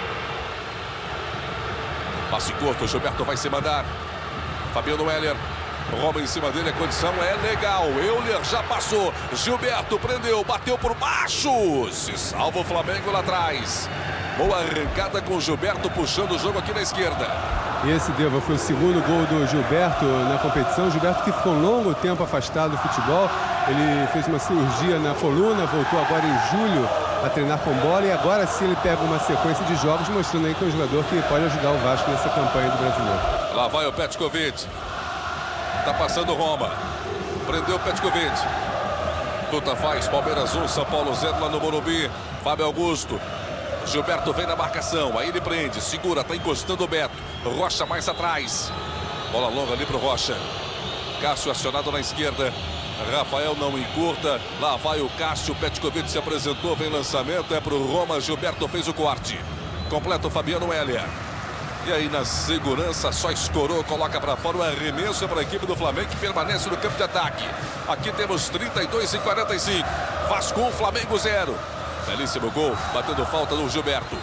Passe curto, Gilberto vai se mandar. Fabiano Heller. Roma em cima dele, a condição é legal. Euler já passou. Gilberto prendeu, bateu por baixo. Se salva o Flamengo lá atrás. Boa arrancada com o Gilberto puxando o jogo aqui na esquerda. E esse, Deva, foi o segundo gol do Gilberto na competição. Gilberto que ficou um longo tempo afastado do futebol. Ele fez uma cirurgia na coluna, voltou agora em julho a treinar com bola. E agora sim ele pega uma sequência de jogos, mostrando aí que é um jogador que pode ajudar o Vasco nessa campanha do Brasileiro. Lá vai o Petkovic. Tá passando o Roma. Prendeu o Petkovic. Tuta faz, Palmeiras 1, São Paulo 0 lá no Morumbi. Fábio Augusto. Gilberto vem na marcação, aí ele prende, segura, tá encostando o Beto. Rocha mais atrás. Bola longa ali pro Rocha. Cássio acionado na esquerda. Rafael não encurta. Lá vai o Cássio. Petkovic se apresentou, vem lançamento, é pro Roma. Gilberto fez o corte. Completa o Fabiano Heller. E aí na segurança só escorou, coloca para fora o arremesso para a equipe do Flamengo que permanece no campo de ataque. Aqui temos 32 e 45. Vasco 1, Flamengo 0. Belíssimo gol, batendo falta do Gilberto.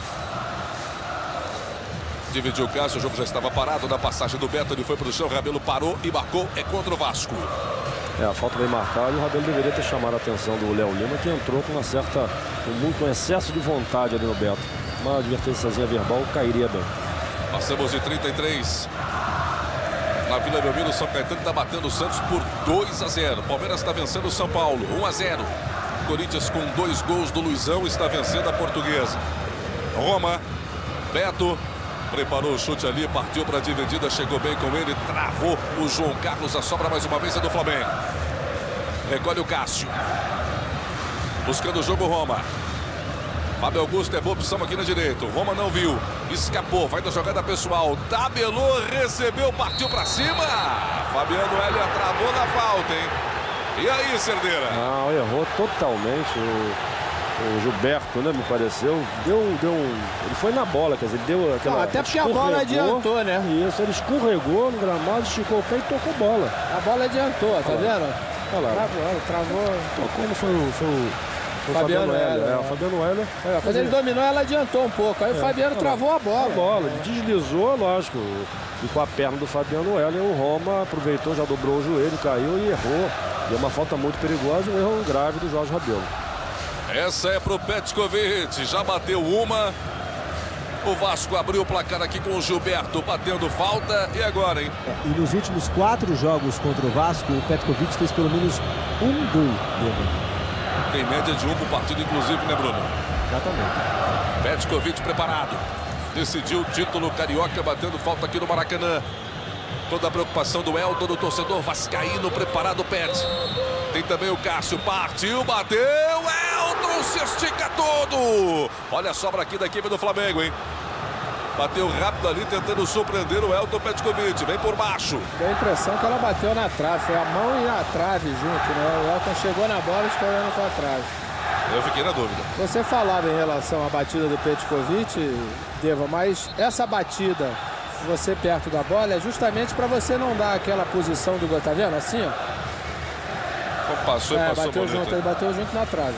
Dividiu o Cássio, o jogo já estava parado na passagem do Beto, ele foi para o chão, Rabelo parou e marcou, é contra o Vasco. A falta bem marcada e o Rabelo deveria ter chamado a atenção do Léo Lima, que entrou com com excesso de vontade ali no Beto. Uma advertênciazinha verbal cairia bem. Passamos de 33. Na Vila Belmiro, São Caetano está batendo o Santos por 2-0. Palmeiras está vencendo o São Paulo, 1-0. Corinthians com 2 gols do Luizão está vencendo a Portuguesa. Roma, Beto, preparou o chute ali, partiu para a dividida, chegou bem com ele, travou o João Carlos, a sobra mais uma vez é do Flamengo. Recolhe o Cássio. Buscando o jogo Roma. Fábio Augusto é boa opção aqui na direita. O Roma não viu. Escapou. Vai da jogada pessoal. Tabelou, recebeu, partiu pra cima. Fabiano Heller travou na falta, hein? E aí, Cerdeira? Não, errou totalmente. O o Gilberto, né, me pareceu, ele foi na bola, quer dizer, ele deu aquela... Até porque a bola adiantou, né? Isso, ele escorregou no gramado, esticou o pé e tocou bola. A bola adiantou, tá vendo? Olha lá. Travou. Tocou, não foi o Fabiano Heller. O Fabiano Heller. Quando ele dominou, ela adiantou um pouco. Aí o Fabiano travou a bola. Ele deslizou, lógico. E com a perna do Fabiano Heller, o Roma aproveitou, já dobrou o joelho, caiu e errou. Deu uma falta muito perigosa, um erro grave do Jorge Rabelo. Essa é pro Petkovic, já bateu uma. O Vasco abriu o placar aqui com o Gilberto batendo falta. E agora, hein? E nos últimos 4 jogos contra o Vasco, o Petkovic fez pelo menos um gol. Tem média de 1 por partida, inclusive, né, Bruno? Exatamente. Petkovic preparado. Decidiu o título carioca batendo falta aqui no Maracanã. Toda a preocupação do Elton, do torcedor vascaíno, preparado o Pet. Tem também o Cássio, partiu, bateu, Elton se estica todo. Olha a sobra aqui da equipe do Flamengo, hein? Bateu rápido ali, tentando surpreender o Elton Petkovic, vem por baixo. Tem a impressão que ela bateu na trave, foi a mão e a trave junto, né? O Elton chegou na bola escorrendo com a trave. Eu fiquei na dúvida. Você falava em relação à batida do Petkovic, Deva, mas essa batida, você perto da bola, é justamente para você não dar aquela posição do gol, tá vendo? Assim, ó. Passou e passou bateu junto, ele bateu junto na trave.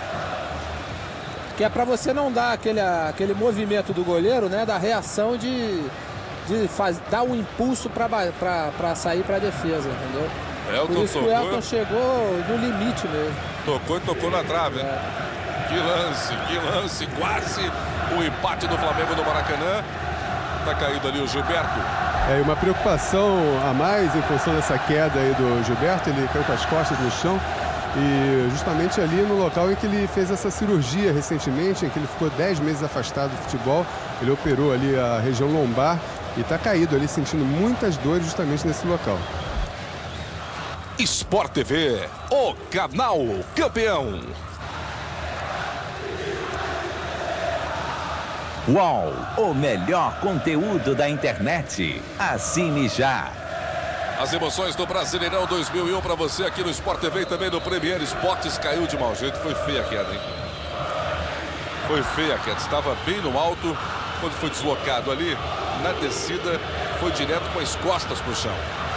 Que é para você não dar aquele movimento do goleiro, né? Da reação de dar um impulso para sair para a defesa, entendeu? Elton Por isso que o Elton chegou no limite mesmo. Tocou e tocou na trave. Que lance, quase o empate do Flamengo no Maracanã. Tá caído ali o Gilberto. E uma preocupação a mais em função dessa queda aí do Gilberto. Ele caiu com as costas no chão. E justamente ali no local em que ele fez essa cirurgia recentemente, em que ele ficou 10 meses afastado do futebol. Ele operou ali a região lombar e está caído ali, sentindo muitas dores justamente nesse local. Sport TV, o canal campeão. UOL, o melhor conteúdo da internet. Assine já. As emoções do Brasileirão 2001 para você aqui no Sport TV e também no Premier Esportes. Caiu de mau jeito, foi feia a queda, hein? Foi feia a queda, estava bem no alto. Quando foi deslocado ali, na descida, foi direto com as costas pro chão.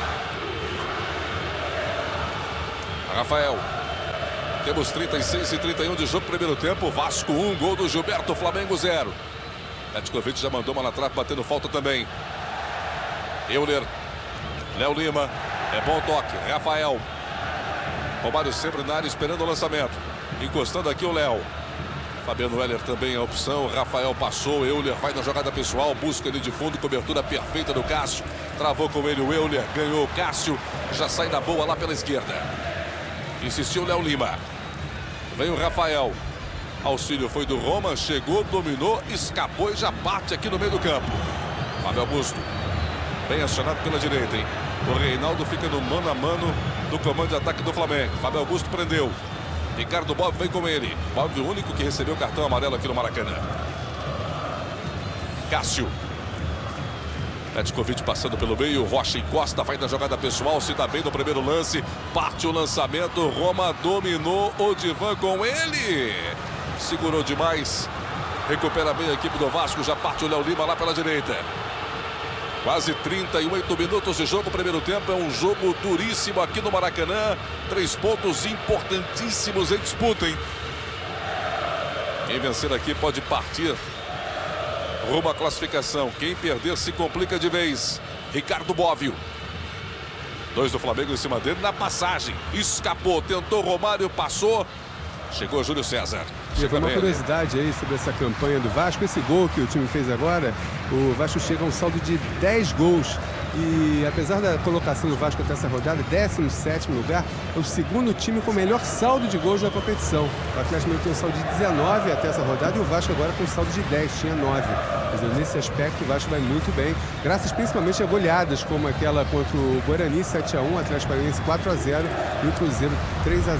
Rafael. Temos 36 e 31 de jogo, primeiro tempo. Vasco 1, gol do Gilberto, Flamengo 0. Petkovic já mandou uma na trave, batendo falta também. Euler. Léo Lima. É bom toque. Rafael. Romário sempre na área esperando o lançamento. Encostando aqui o Léo. Fabiano Heller também a opção. Rafael passou. Euler vai na jogada pessoal. Busca ali de fundo. Cobertura perfeita do Cássio. Travou com ele o Euler. Ganhou o Cássio. Já sai da boa lá pela esquerda. Insistiu o Léo Lima. Vem o Rafael. Auxílio foi do Roma. Chegou, dominou, escapou e já parte aqui no meio do campo. Fábio Augusto. Bem acionado pela direita, hein? O Reinaldo fica no mano a mano do comando de ataque do Flamengo. Fábio Augusto prendeu. Ricardo Bob vem com ele. Bob, o único que recebeu cartão amarelo aqui no Maracanã. Cássio. Petkovic passando pelo meio. Rocha encosta, vai na jogada pessoal. Se dá bem no primeiro lance. Parte o lançamento. Roma dominou. Odivan com ele. Segurou demais. Recupera bem a equipe do Vasco. Já parte o Léo Lima lá pela direita. Quase 38 minutos de jogo, primeiro tempo. É um jogo duríssimo aqui no Maracanã. 3 pontos importantíssimos em disputa, hein? Quem vencer aqui pode partir rumo à classificação. Quem perder se complica de vez. Ricardo Bóvio. 2 do Flamengo em cima dele na passagem. Escapou, tentou Romário, passou. Chegou Júlio César. E uma curiosidade aí sobre essa campanha do Vasco. Esse gol que o time fez agora, o Vasco chega a um saldo de 10 gols. E apesar da colocação do Vasco até essa rodada, 17º lugar, é o segundo time com o melhor saldo de gols da competição. O Atlético Mineiro tem um saldo de 19 até essa rodada e o Vasco agora com um saldo de 10, tinha 9. Quer dizer, nesse aspecto o Vasco vai muito bem, graças principalmente a goleadas como aquela contra o Guarani 7-1, Atlético Paranaense 4-0 e o Cruzeiro 3-0.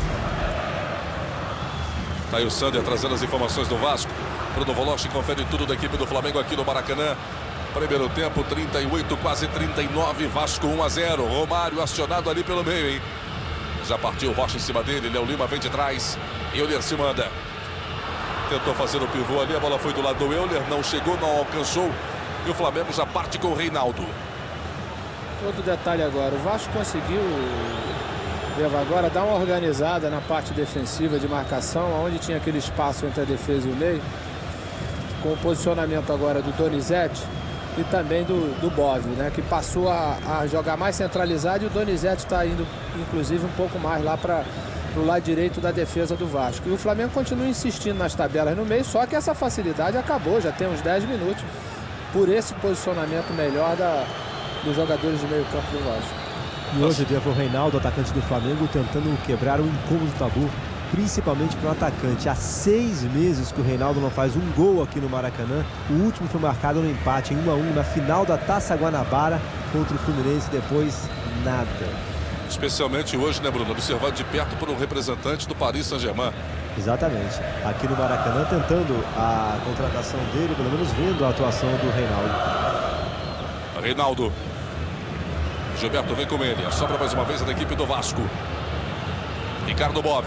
Tá aí o Sander trazendo as informações do Vasco. Bruno Voloche confere tudo da equipe do Flamengo aqui no Maracanã. Primeiro tempo, 38, quase 39, Vasco 1-0. Romário acionado ali pelo meio, hein? Já partiu o Rocha em cima dele, Léo Lima vem de trás. Euler se manda. tentou fazer o pivô ali, a bola foi do lado do Euler, não chegou, não alcançou. E o Flamengo já parte com o Reinaldo. Outro detalhe agora, o Vasco conseguiu agora dar uma organizada na parte defensiva de marcação, onde tinha aquele espaço entre a defesa e o meio, com o posicionamento agora do Donizete e também do Bove, né, que passou a jogar mais centralizado, e o Donizete está indo, inclusive, um pouco mais lá para o lado direito da defesa do Vasco. E o Flamengo continua insistindo nas tabelas no meio, só que essa facilidade acabou, já tem uns 10 minutos, por esse posicionamento melhor dos jogadores de meio campo do Vasco. E hoje teve o Reinaldo, atacante do Flamengo, tentando quebrar o incômodo tabu, principalmente para o atacante. Há 6 meses que o Reinaldo não faz um gol aqui no Maracanã. O último foi marcado no empate em 1-1 na final da Taça Guanabara contra o Fluminense, depois nada. Especialmente hoje, né, Bruno? Observado de perto por um representante do Paris Saint-Germain. Exatamente. Aqui no Maracanã, tentando a contratação dele, pelo menos vendo a atuação do Reinaldo. Reinaldo. Gilberto vem com ele. Sobra mais uma vez a da equipe do Vasco. Ricardo Bove.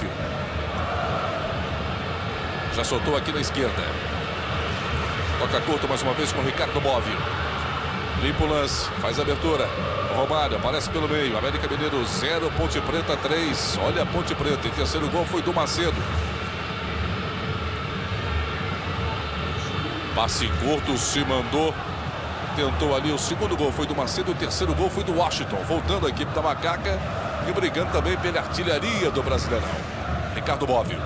Já soltou aqui na esquerda. Toca curto mais uma vez com o Ricardo Bove. Limpa o lance. Faz a abertura. Romário aparece pelo meio. América Mineiro 0, Ponte Preta 3. Olha a Ponte Preta. E terceiro gol foi do Macedo. Passe curto, se mandou. Tentou ali, o segundo gol foi do Macedo, o terceiro gol foi do Washington. Voltando a equipe da Macaca e brigando também pela artilharia do Brasileirão. Ricardo Bove.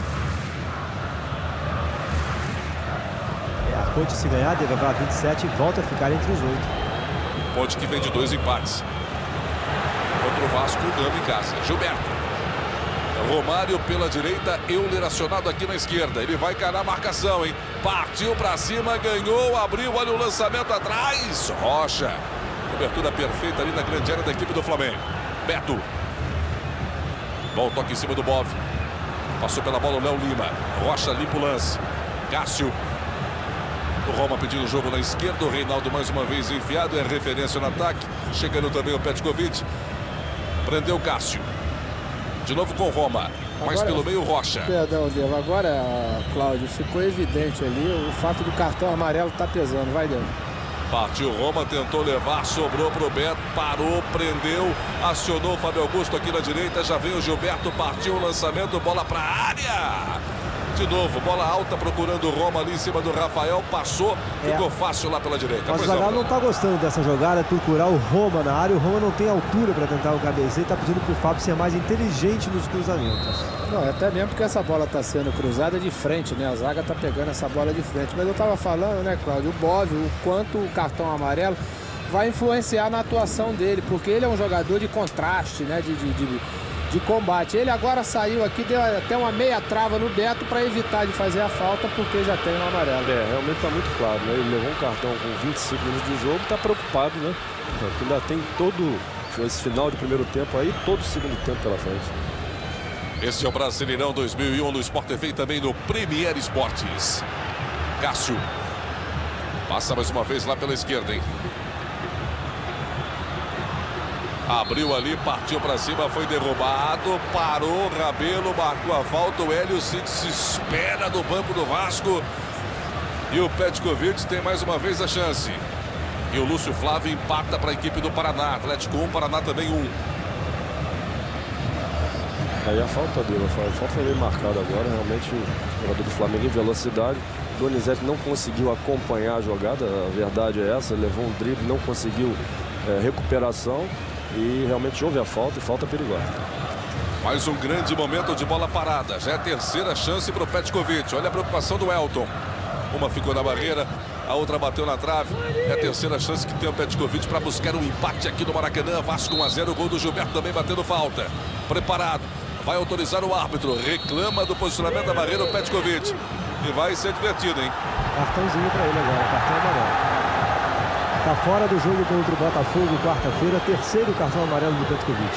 A Ponte, se ganhar, deve levar 27 e volta a ficar entre os 8. Ponte que vem de 2 empates. Contra o Vasco, ganhando em casa. Gilberto. Romário pela direita, Euler acionado aqui na esquerda. Ele vai cair na marcação, hein? Partiu pra cima, ganhou, abriu, olha o lançamento atrás. Rocha. Cobertura perfeita ali na grande área da equipe do Flamengo. Beto. Bom toque em cima do Bove. Passou pela bola o Léo Lima. Rocha limpa o lance. Cássio. O Roma pedindo o jogo na esquerda. O Reinaldo mais uma vez enfiado. É referência no ataque. Chegando também o Petkovic. Prendeu o Cássio. De novo com o Roma. Mais agora, pelo meio, Rocha. Perdão, Diego. Agora, Cláudio, ficou evidente ali. O fato do cartão amarelo tá pesando. Vai dentro. Partiu Roma, tentou levar, sobrou pro Beto, parou, prendeu, acionou o Fábio Augusto aqui na direita, já vem o Gilberto, partiu o lançamento, bola pra área. De novo, bola alta procurando o Roma ali em cima do Rafael, passou, ficou fácil lá pela direita. Mas o Zagallo não está gostando dessa jogada, procurar o Roma na área. O Roma não tem altura para tentar o cabeceio, está pedindo para o Fábio ser mais inteligente nos cruzamentos. Não, até mesmo porque essa bola está sendo cruzada de frente, né? A zaga está pegando essa bola de frente. Mas eu estava falando, né, Cláudio, o Bove, o quanto o cartão amarelo vai influenciar na atuação dele, porque ele é um jogador de contraste, né, de combate. Ele agora saiu aqui, deu até uma meia trava no Beto para evitar de fazer a falta, porque já tem um amarelo. Realmente está muito claro, né? Ele levou um cartão com 25 minutos de jogo, está preocupado, né? Porque ainda tem todo esse final de primeiro tempo aí, todo o segundo tempo pela frente. Esse é o Brasileirão 2001 no Sport TV e também no Premier Esportes. Cássio. Passa mais uma vez lá pela esquerda, hein? Abriu ali, partiu para cima, foi derrubado, parou, Rabelo marcou a falta, o Hélio se desespera do banco do Vasco. E o Petkovic tem mais uma vez a chance. E o Lúcio Flávio empata para a equipe do Paraná. Atlético 1, Paraná também 1. Aí a falta dele, a falta foi bem marcada agora, realmente o jogador do Flamengo em velocidade. Donizete não conseguiu acompanhar a jogada, a verdade é essa, levou um drible, não conseguiu recuperação. E realmente houve a falta, e falta perigosa. Mais um grande momento de bola parada. Já é a terceira chance para o Petkovic. Olha a preocupação do Elton. Uma ficou na barreira, a outra bateu na trave. É a terceira chance que tem o Petkovic para buscar um empate aqui no Maracanã. Vasco 1 a 0, o gol do Gilberto também batendo falta. Preparado, vai autorizar o árbitro. Reclama do posicionamento da barreira o Petkovic. E vai ser divertido, hein? Cartãozinho para ele agora, cartão amarelo. Está fora do jogo contra o Botafogo, quarta-feira, terceiro cartão amarelo do Petkovic.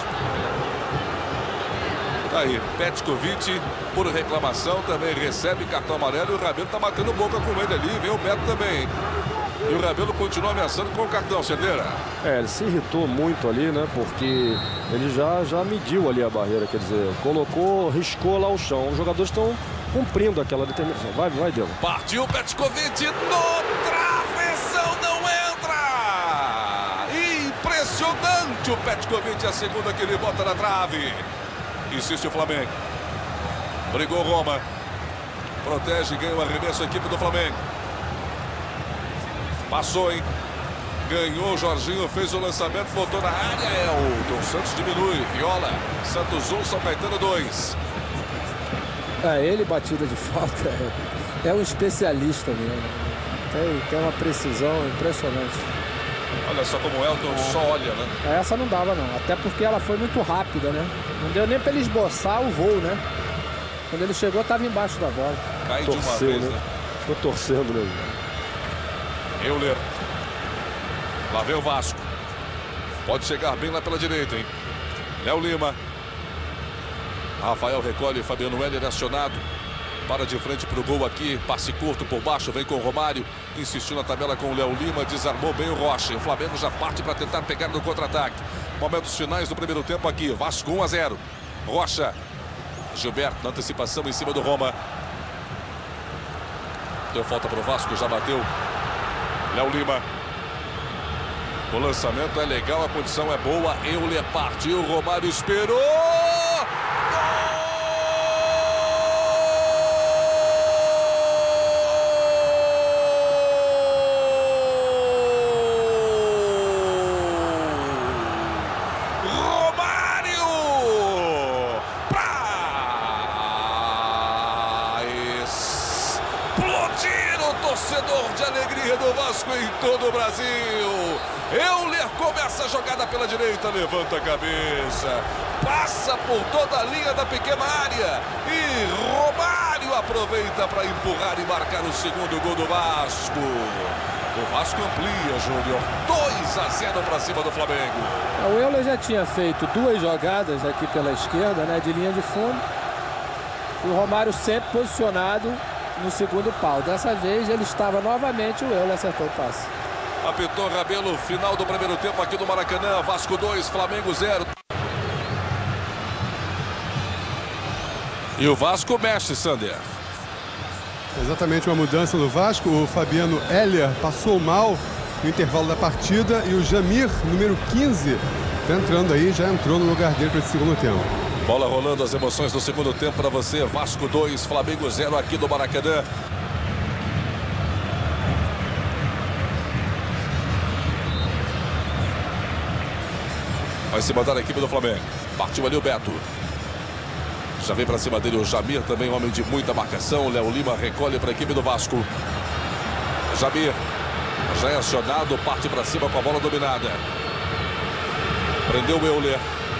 Tá aí, Petkovic, por reclamação, também recebe cartão amarelo e o Rabelo tá batendo boca com ele ali, vem o Beto também. E o Rabelo continua ameaçando com o cartão, Cedeira. Ele se irritou muito ali, né, porque ele já mediu ali a barreira, quer dizer, colocou, riscou lá o chão. Os jogadores estão cumprindo aquela determinação. Vai, Delo. Partiu Petkovic no travessão, não entra! Impressionante o Petkovic, a segunda que ele bota na trave. Insiste o Flamengo. Brigou Roma. Protege e ganha o arremesso a equipe do Flamengo. Passou, hein? Ganhou o Jorginho, fez o lançamento, voltou na área. Elton Santos diminui. Viola. Santos 1, São Caetano 2. Ele, batida de falta, é um especialista mesmo. Tem uma precisão impressionante. Olha só como o Elton só olha, né? Essa não dava, não. Até porque ela foi muito rápida, né? Não deu nem para ele esboçar o voo, né? Quando ele chegou, estava embaixo da bola. Cai de uma vez, né? Ficou torcendo, né? Euler. Lá vem o Vasco. Pode chegar bem lá pela direita, hein? Léo Lima. Rafael recolhe, Fabiano Heller acionado. Para de frente para o gol aqui. Passe curto por baixo, vem com o Romário. Insistiu na tabela com o Léo Lima. Desarmou bem o Rocha. O Flamengo já parte para tentar pegar no contra-ataque. Momentos finais do primeiro tempo aqui. Vasco 1-0. Rocha. Gilberto na antecipação em cima do Roma. Deu falta para o Vasco, já bateu. Léo Lima. O lançamento é legal, a condição é boa. Euler partiu, Romário esperou. Romário! Pra explodir o torcedor de alegria do Vasco em todo o Brasil. Euler começa a jogada pela direita, levanta a cabeça, passa por toda a linha da pequena área e Romário aproveita para empurrar e marcar o segundo gol do Vasco. O Vasco amplia, Júnior, 2-0 para cima do Flamengo. O Euler já tinha feito 2 jogadas aqui pela esquerda, né, de linha de fundo. O Romário sempre posicionado no segundo pau. Dessa vez ele estava novamente, o Euler acertou o passe. Apitou Rabelo, final do primeiro tempo aqui no Maracanã. Vasco 2, Flamengo 0. E o Vasco mexe, Sander. Exatamente, uma mudança no Vasco. O Fabiano Heller passou mal no intervalo da partida. E o Jamir, número 15, está entrando aí, já entrou no lugar dele para esse segundo tempo. Bola rolando, as emoções do segundo tempo para você. Vasco 2, Flamengo 0 aqui no Maracanã. Vai se mandar a equipe do Flamengo. Partiu ali o Beto. Já vem para cima dele o Jamir, também homem de muita marcação. Léo Lima recolhe para a equipe do Vasco. Jamir já é acionado, parte para cima com a bola dominada. Prendeu o Euler.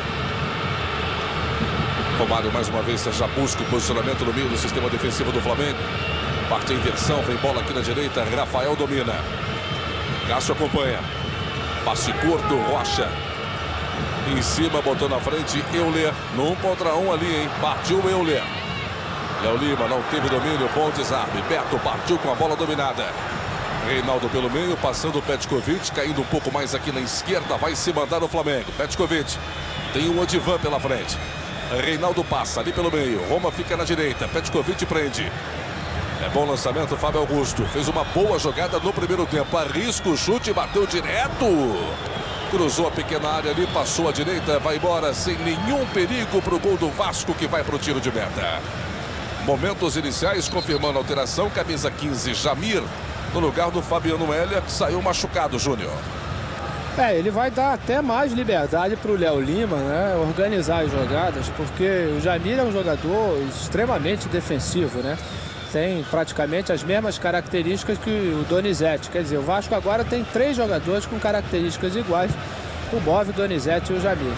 Romário mais uma vez já busca o posicionamento no meio do sistema defensivo do Flamengo. Parte a inversão, vem bola aqui na direita. Rafael domina. Cássio acompanha. Passe curto, Rocha. Em cima, botou na frente Euler. No 1 contra 1 ali, hein? Partiu o Euler. Léo Lima não teve domínio, bom desarme. Beto partiu com a bola dominada. Reinaldo pelo meio, passando o Petkovic, caindo um pouco mais aqui na esquerda. Vai se mandar o Flamengo. Petkovic tem um Odivan pela frente. Reinaldo passa ali pelo meio. Roma fica na direita. Petkovic prende. É bom lançamento, Fábio Augusto. Fez uma boa jogada no primeiro tempo. Arrisca o chute, bateu direto. Cruzou a pequena área ali, passou à direita, vai embora sem nenhum perigo para o gol do Vasco, que vai para o tiro de meta. Momentos iniciais, confirmando a alteração, camisa 15, Jamir, no lugar do Fabiano Heller, que saiu machucado, Júnior. Ele vai dar até mais liberdade para o Léo Lima, né, organizar as jogadas, porque o Jamir é um jogador extremamente defensivo, né? Tem praticamente as mesmas características que o Donizete. Quer dizer, o Vasco agora tem 3 jogadores com características iguais: o Bove, o Donizete e o Jamir.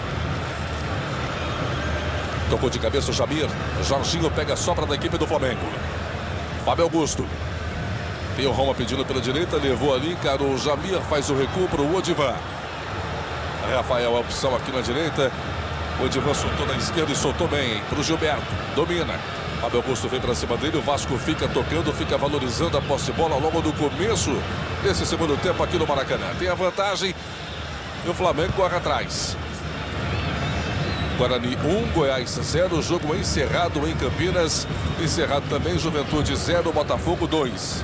Tocou de cabeça o Jamir. Jorginho pega a sobra da equipe do Flamengo. Fábio Augusto. Tem o Roma pedindo pela direita, levou ali, encarou o Jamir, faz o recuo para o Odivan. Rafael, a opção aqui na direita. O Odivan soltou na esquerda e soltou bem para o Gilberto. Domina. Fábio Augusto vem para cima dele, o Vasco fica tocando, fica valorizando a posse de bola ao longo do começo desse segundo tempo aqui no Maracanã. Tem a vantagem e o Flamengo corre atrás. Guarani 1, Goiás 0. Jogo encerrado em Campinas. Encerrado também Juventude 0, Botafogo 2.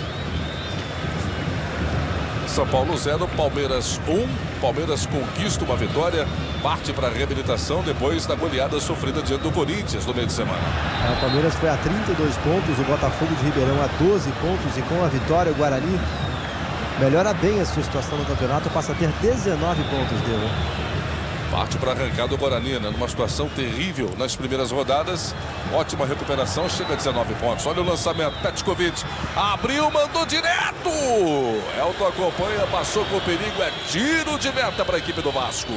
São Paulo 0, Palmeiras 1. Palmeiras conquista uma vitória, parte para a reabilitação depois da goleada sofrida diante do Corinthians no meio de semana. O Palmeiras foi a 32 pontos, o Botafogo de Ribeirão a 12 pontos, e com a vitória o Guarani melhora bem a sua situação no campeonato, passa a ter 19 pontos dele. Parte para arrancar do Guarani, né? Numa situação terrível nas primeiras rodadas. Ótima recuperação, chega a 19 pontos. Olha o lançamento, Petkovic abriu, mandou direto. Elton acompanha, passou com perigo, é tiro de meta para a equipe do Vasco.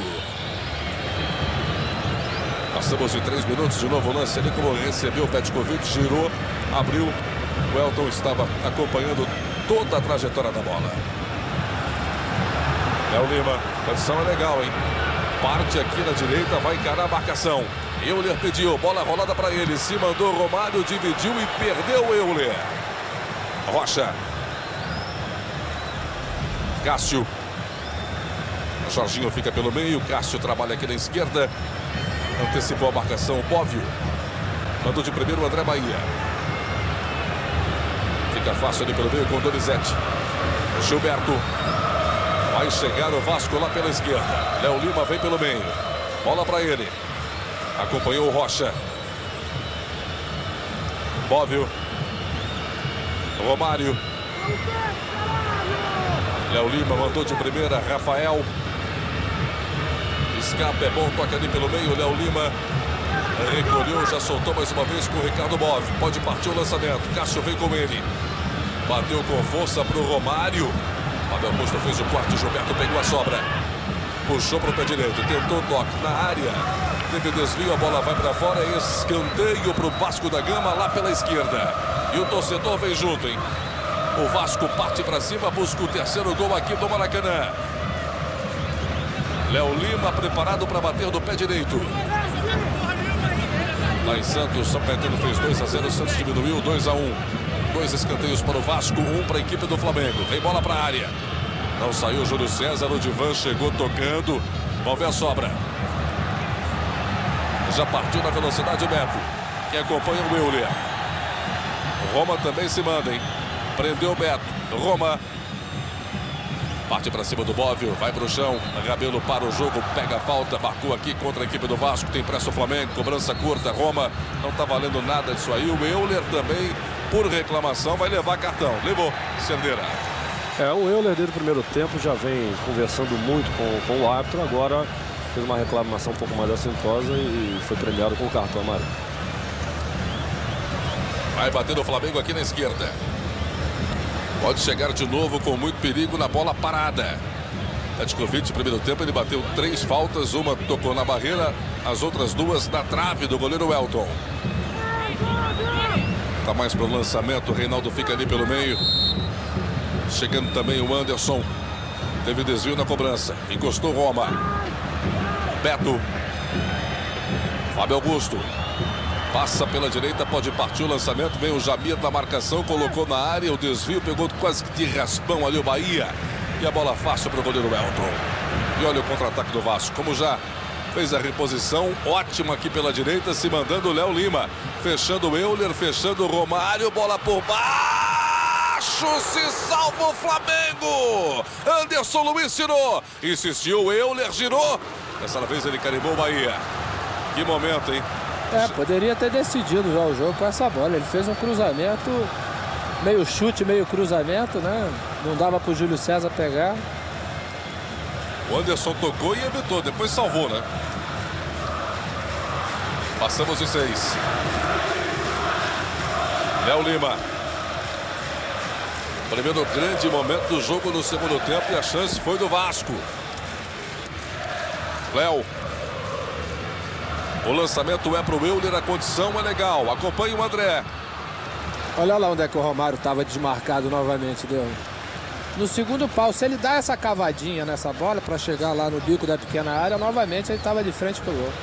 Passamos de 3 minutos, de novo o lance ali, como recebeu o Petkovic, girou, abriu. O Elton estava acompanhando toda a trajetória da bola. Léo Lima, a posição é legal, hein? Parte aqui na direita, vai encarar a marcação. Euler pediu, bola rolada para ele. Se mandou Romário, dividiu e perdeu o Euler. Rocha. Cássio. O Jorginho fica pelo meio. Cássio trabalha aqui na esquerda. Antecipou a marcação, Bóvio. Mandou de primeiro o André Bahia. Fica fácil ali pelo meio com Donizete. Gilberto. Vai chegar o Vasco lá pela esquerda. Léo Lima vem pelo meio. Bola para ele. Acompanhou o Rocha. Bóvio. Romário. Léo Lima mandou de primeira. Rafael. Escapa, é bom. Toca ali pelo meio. Léo Lima recolheu, já soltou mais uma vez com o Ricardo Bóvio. Pode partir o lançamento. Cássio vem com ele. Bateu com força para o Romário. Abel Augusto fez o corte, Gilberto pegou a sobra. Puxou para o pé direito, tentou toque na área. Teve desvio, a bola vai para fora. Escanteio para o Vasco da Gama lá pela esquerda. E o torcedor vem junto, hein? O Vasco parte para cima, busca o terceiro gol aqui do Maracanã. Léo Lima preparado para bater do pé direito. Lá em Santos, São Caetano fez 2-0, Santos diminuiu 2-1. 2 escanteios para o Vasco, 1 para a equipe do Flamengo. Vem bola para a área. Não saiu o Júlio César, o Divan chegou tocando. Vamos ver a sobra. Já partiu na velocidade o Beto, que acompanha o Euler. Roma também se manda, hein? Prendeu o Beto. Roma. Parte para cima do Bóvio, vai para o chão. Rabelo para o jogo, pega a falta, marcou aqui contra a equipe do Vasco. Tem pressa o Flamengo, cobrança curta. Roma, não está valendo nada disso aí. O Euler também, por reclamação, vai levar cartão. Levou, Cerdeira. O Euler desde o primeiro tempo já vem conversando muito com o árbitro. Agora fez uma reclamação um pouco mais assintosa e foi premiado com o cartão amarelo. Vai bater o Flamengo aqui na esquerda. Pode chegar de novo com muito perigo na bola parada. Petkovic, primeiro tempo, ele bateu 3 faltas. Uma tocou na barreira, as outras 2 na trave do goleiro Elton. Tá mais para o lançamento, o Reinaldo fica ali pelo meio. Chegando também o Anderson. Teve desvio na cobrança. Encostou Roma. Beto. Fábio Augusto. Passa pela direita, pode partir o lançamento. Vem o Jamir na marcação, colocou na área. O desvio pegou quase que de raspão ali o Bahia. E a bola fácil para o goleiro Elton. E olha o contra-ataque do Vasco. Como já fez a reposição, ótima aqui pela direita, se mandando o Léo Lima. Fechando o Euler, fechando o Romário. Bola por baixo, se salva o Flamengo. Anderson Luiz tirou. Insistiu o Euler, girou. Dessa vez ele carimbou o Bahia. Que momento, hein? Poderia ter decidido já o jogo com essa bola. Ele fez um cruzamento, meio chute, meio cruzamento, né? Não dava para o Júlio César pegar. O Anderson tocou e evitou, depois salvou, né? Passamos de 6. Léo Lima. Primeiro grande momento do jogo no segundo tempo e a chance foi do Vasco. Léo. O lançamento é para o Euler, a condição é legal. Acompanha o André. Olha lá onde é que o Romário estava desmarcado novamente, deu. No segundo pau, se ele dá essa cavadinha nessa bola para chegar lá no bico da pequena área, novamente ele estava de frente pro gol.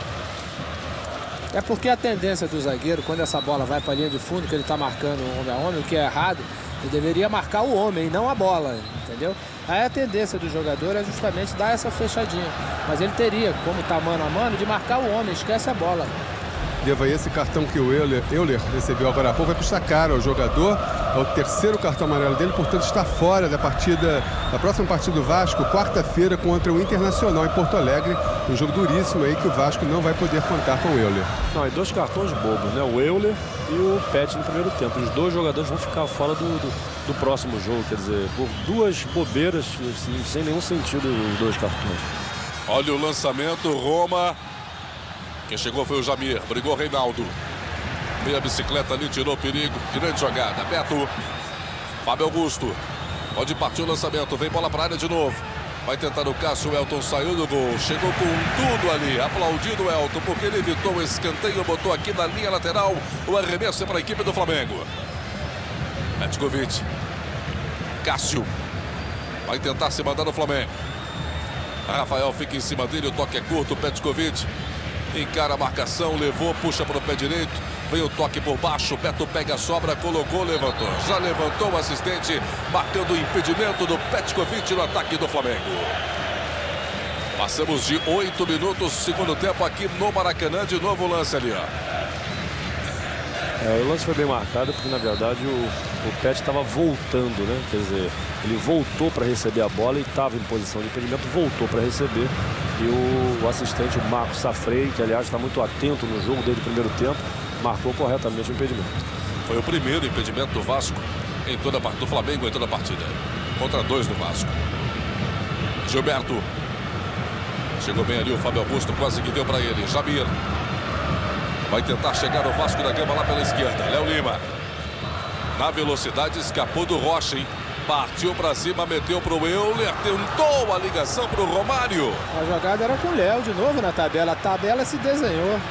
É porque a tendência do zagueiro, quando essa bola vai para a linha de fundo, que ele está marcando homem a homem, o que é errado, ele deveria marcar o homem e não a bola, entendeu? Aí a tendência do jogador é justamente dar essa fechadinha. Mas ele teria, como está mano a mano, de marcar o homem, esquece a bola. Deva, esse cartão que o Euler recebeu agora há pouco vai custar caro ao jogador. É o terceiro cartão amarelo dele, portanto está fora da próxima partida do Vasco, quarta-feira, contra o Internacional em Porto Alegre. Um jogo duríssimo aí que o Vasco não vai poder contar com o Euler. Não, e 2 cartões bobos, né? O Euler e o Pet no primeiro tempo. Os 2 jogadores vão ficar fora do próximo jogo, quer dizer, por 2 bobeiras, assim, sem nenhum sentido os 2 cartões. Olha o lançamento, Roma. Quem chegou foi o Jamir, brigou Reinaldo. Meia bicicleta ali, tirou o perigo. Grande jogada, Beto. Fábio Augusto. Pode partir o lançamento, vem bola para a área de novo. Vai tentar o Cássio, o Elton saiu do gol. Chegou com tudo ali, aplaudido o Elton, porque ele evitou o escanteio, botou aqui na linha lateral. O arremesso para a equipe do Flamengo. Petkovic. Cássio. Vai tentar se mandar no Flamengo. Rafael fica em cima dele, o toque é curto, Petkovic. Encara a marcação, levou, puxa para o pé direito. Vem o toque por baixo, Beto pega a sobra, colocou, levantou. Já levantou o assistente, marcando o impedimento do Petkovic no ataque do Flamengo. Passamos de 8 minutos, segundo tempo aqui no Maracanã. De novo o lance ali, ó. O lance foi bem marcado porque, na verdade, o Pet estava voltando, né? Quer dizer, ele voltou para receber a bola e estava em posição de impedimento, voltou para receber. E o assistente, o Marcos Safrei, que, aliás, está muito atento no jogo desde o primeiro tempo, marcou corretamente o impedimento. Foi o primeiro impedimento do Vasco do Flamengo em toda a partida. Contra 2 do Vasco. Gilberto. Chegou bem ali o Fábio Augusto, quase que deu para ele. Jamir. Vai tentar chegar o Vasco da Gama lá pela esquerda. Léo Lima. Na velocidade, escapou do Rocha, hein? Partiu para cima, meteu para o Euler. Tentou a ligação para o Romário. A jogada era com o Léo de novo na tabela. A tabela se desenhou.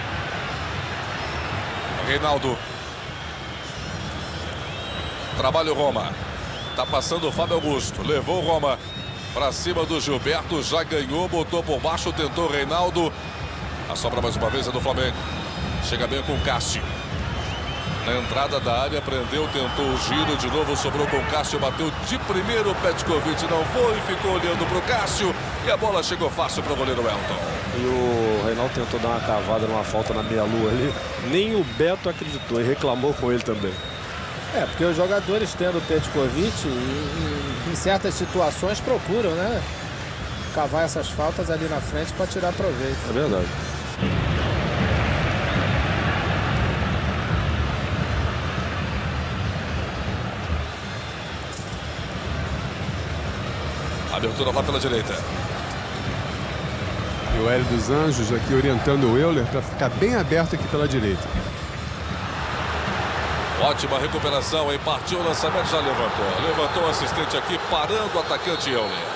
Reinaldo. Trabalha o Roma. Tá passando o Fábio Augusto. Levou o Roma para cima do Gilberto. Já ganhou, botou por baixo, tentou o Reinaldo. A sobra mais uma vez é do Flamengo. Chega bem com o Cássio. Na entrada da área, prendeu, tentou o giro. De novo sobrou com o Cássio. Bateu de primeiro o Petkovic. Não foi, ficou olhando para o Cássio. E a bola chegou fácil para o goleiro Elton. E o Reinaldo tentou dar uma cavada numa falta na meia-lua ali. Nem o Beto acreditou e reclamou com ele também. Porque os jogadores tendo o Petkovic, em certas situações procuram, né? Cavar essas faltas ali na frente para tirar proveito. É verdade. Abertura lá pela direita. E o Hélio dos Anjos aqui orientando o Euler para ficar bem aberto aqui pela direita. Ótima recuperação, hein? Partiu o lançamento, já levantou. Levantou o assistente aqui, parando o atacante Euler.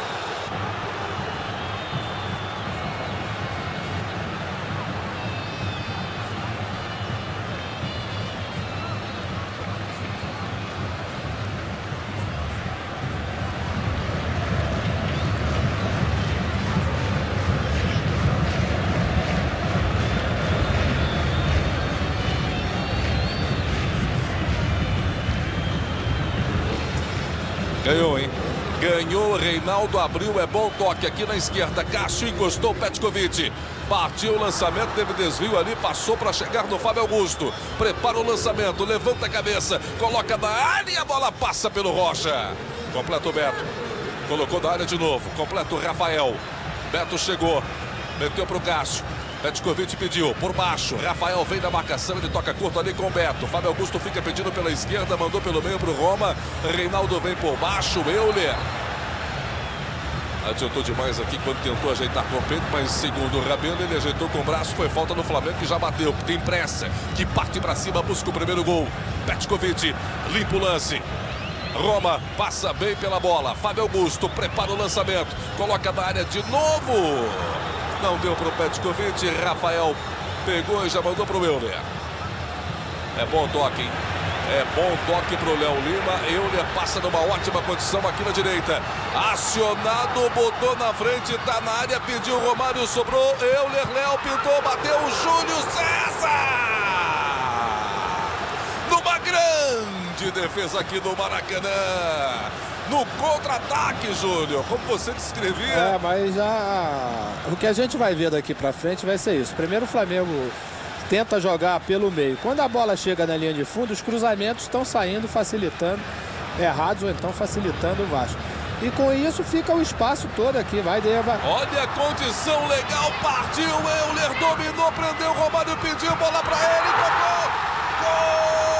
Ganhou, hein? Ganhou, Reinaldo abriu, é bom toque aqui na esquerda. Cássio encostou, Petkovic. Partiu o lançamento, teve desvio ali, passou para chegar no Fábio Augusto. Prepara o lançamento, levanta a cabeça, coloca na área e a bola passa pelo Rocha. Completa o Beto. Colocou na área de novo, completa o Rafael. Beto chegou, meteu para o Cássio. Petkovic pediu por baixo. Rafael vem na marcação, ele toca curto ali com o Beto. Fábio Augusto fica pedindo pela esquerda, mandou pelo meio para o Roma. Reinaldo vem por baixo, Euler. Adiantou demais aqui quando tentou ajeitar com o peito, mas segundo o Rabelo, ele ajeitou com o braço. Foi falta no Flamengo que já bateu, que tem pressa, que parte para cima, busca o primeiro gol. Petkovic limpa o lance. Roma passa bem pela bola. Fábio Augusto prepara o lançamento, coloca na área de novo. Não deu para o Petkovic. Rafael pegou e já mandou para o Euler. É bom toque, hein? É bom toque para o Léo Lima. Euler passa numa ótima condição aqui na direita. Acionado, botou na frente, tá na área, pediu o Romário, sobrou. Euler, Léo pintou, bateu o Júlio César. Numa grande Grande defesa aqui do Maracanã. No contra-ataque, Júnior, como você descrevia. Mas o que a gente vai ver daqui pra frente vai ser isso. Primeiro o Flamengo tenta jogar pelo meio. Quando a bola chega na linha de fundo, os cruzamentos estão saindo, facilitando, errados ou então facilitando o Vasco. E com isso fica o espaço todo aqui. Vai, Deva. Olha a condição legal, partiu, Euler dominou, prendeu o Romário, pediu bola pra ele, tocou. Gol!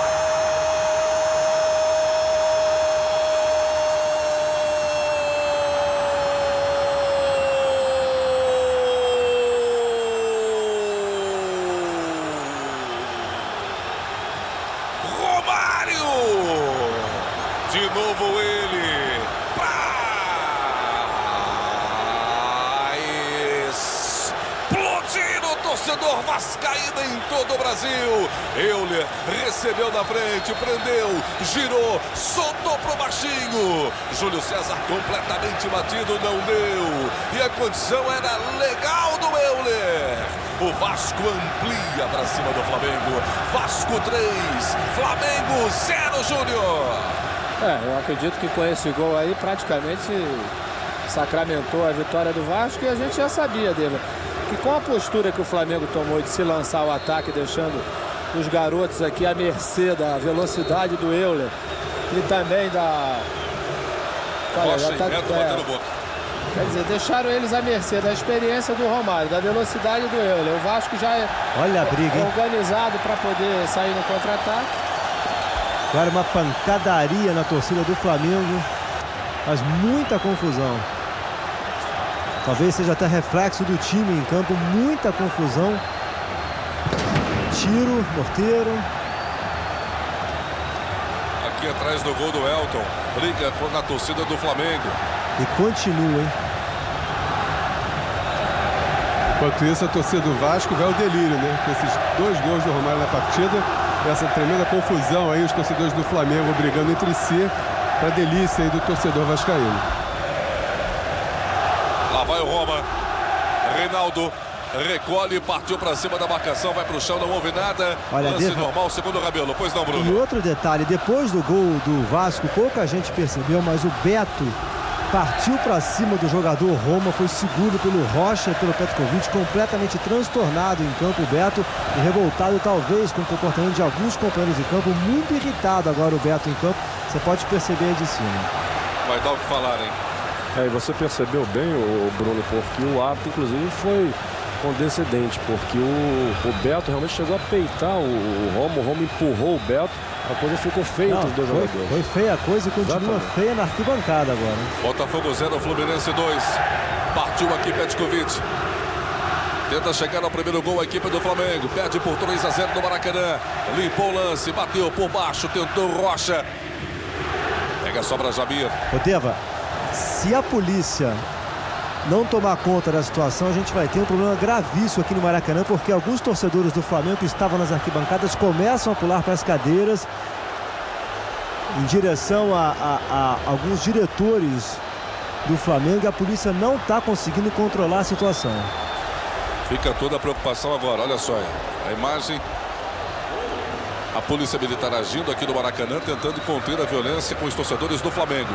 De novo ele, pra explodir o torcedor vascaíno em todo o Brasil. Euler recebeu na frente, prendeu, girou, soltou pro baixinho. Júlio César completamente batido, não deu. E a condição era legal do Euler. O Vasco amplia para cima do Flamengo. Vasco 3, Flamengo 0, Júnior. Eu acredito que com esse gol aí praticamente sacramentou a vitória do Vasco. E a gente já sabia, Deva, que com a postura que o Flamengo tomou de se lançar ao ataque, deixando os garotos aqui à mercê da velocidade do Euler e também da... Quer dizer, deixaram eles à mercê da experiência do Romário, da velocidade do Euler. O Vasco já é organizado para poder sair no contra-ataque. Agora uma pancadaria na torcida do Flamengo. Faz muita confusão. Talvez seja até reflexo do time em campo. Muita confusão. Tiro, morteiro. Aqui atrás do gol do Elton. Briga na torcida do Flamengo. E continua, hein? Enquanto isso, a torcida do Vasco vai ao delírio, né? Com esses 2 gols do Romário na partida. Essa tremenda confusão aí, os torcedores do Flamengo brigando entre si, para delícia aí do torcedor vascaíno. Lá vai o Roma. Reinaldo recolhe, partiu para cima da marcação, vai para o chão, não houve nada. Olha, lance normal, segundo o Rabelo. Pois não, Bruno? E outro detalhe, depois do gol do Vasco, pouca gente percebeu, mas o Beto partiu para cima do jogador Roma, foi seguro pelo Rocha e pelo Petkovic, completamente transtornado em campo o Beto e revoltado talvez com o comportamento de alguns companheiros de campo, muito irritado agora o Beto em campo, você pode perceber de cima. Vai dar o que falar, hein? E você percebeu bem, Bruno, porque o árbitro inclusive foi condescendente, porque o Beto realmente chegou a peitar o Roma empurrou o Beto. A coisa ficou feia entre os dois jogadores. Foi feia a coisa e continua feia na arquibancada agora. Botafogo 0, Fluminense 2. Partiu aqui Petkovic. Tenta chegar ao primeiro gol a equipe do Flamengo. Perde por 3-0 no Maracanã. Limpou o lance, bateu por baixo, tentou Rocha. Pega a sobra Jamir. Deva, se a polícia não tomar conta da situação, a gente vai ter um problema gravíssimo aqui no Maracanã, porque alguns torcedores do Flamengo que estavam nas arquibancadas começam a pular para as cadeiras em direção a alguns diretores do Flamengo e a polícia não está conseguindo controlar a situação. Fica toda a preocupação agora, olha só a imagem. A polícia militar agindo aqui no Maracanã, tentando conter a violência com os torcedores do Flamengo.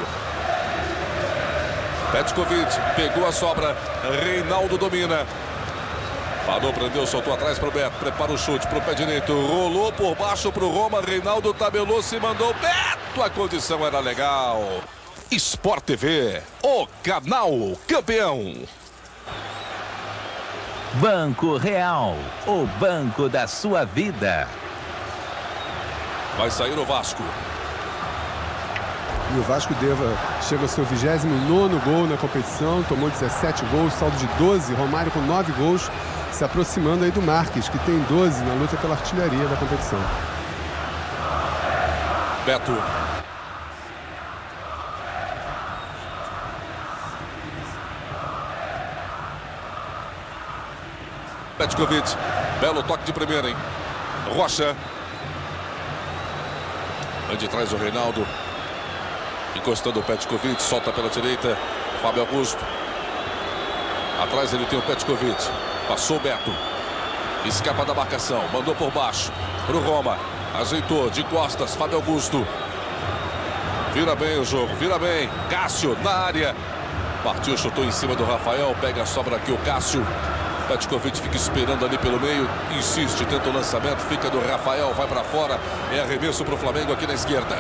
Petkovic pegou a sobra, Reinaldo domina. Parou, prendeu, soltou atrás para o Beto, prepara o chute para o pé direito, rolou por baixo para o Roma, Reinaldo tabelou, se mandou, Beto, a condição era legal. Sport TV, o canal campeão. Banco Real, o banco da sua vida. Vai sair o Vasco. E o Vasco chega ao seu 29º gol na competição, tomou 17 gols, saldo de 12, Romário com 9 gols, se aproximando aí do Marques, que tem 12 na luta pela artilharia da competição. Beto. Petkovic, belo toque de primeira, hein? Rocha. Vem de trás o Reinaldo. Encostando o Petkovic, solta pela direita, Fábio Augusto. Atrás ele tem o Petkovic. Passou o Beto. Escapa da marcação, mandou por baixo pro Roma. Ajeitou de costas, Fábio Augusto. Vira bem o jogo, vira bem. Cássio na área. Partiu, chutou em cima do Rafael. Pega a sobra aqui o Cássio. Petkovic fica esperando ali pelo meio. Insiste, tenta o lançamento. Fica do Rafael, vai para fora. É arremesso para o Flamengo aqui na esquerda.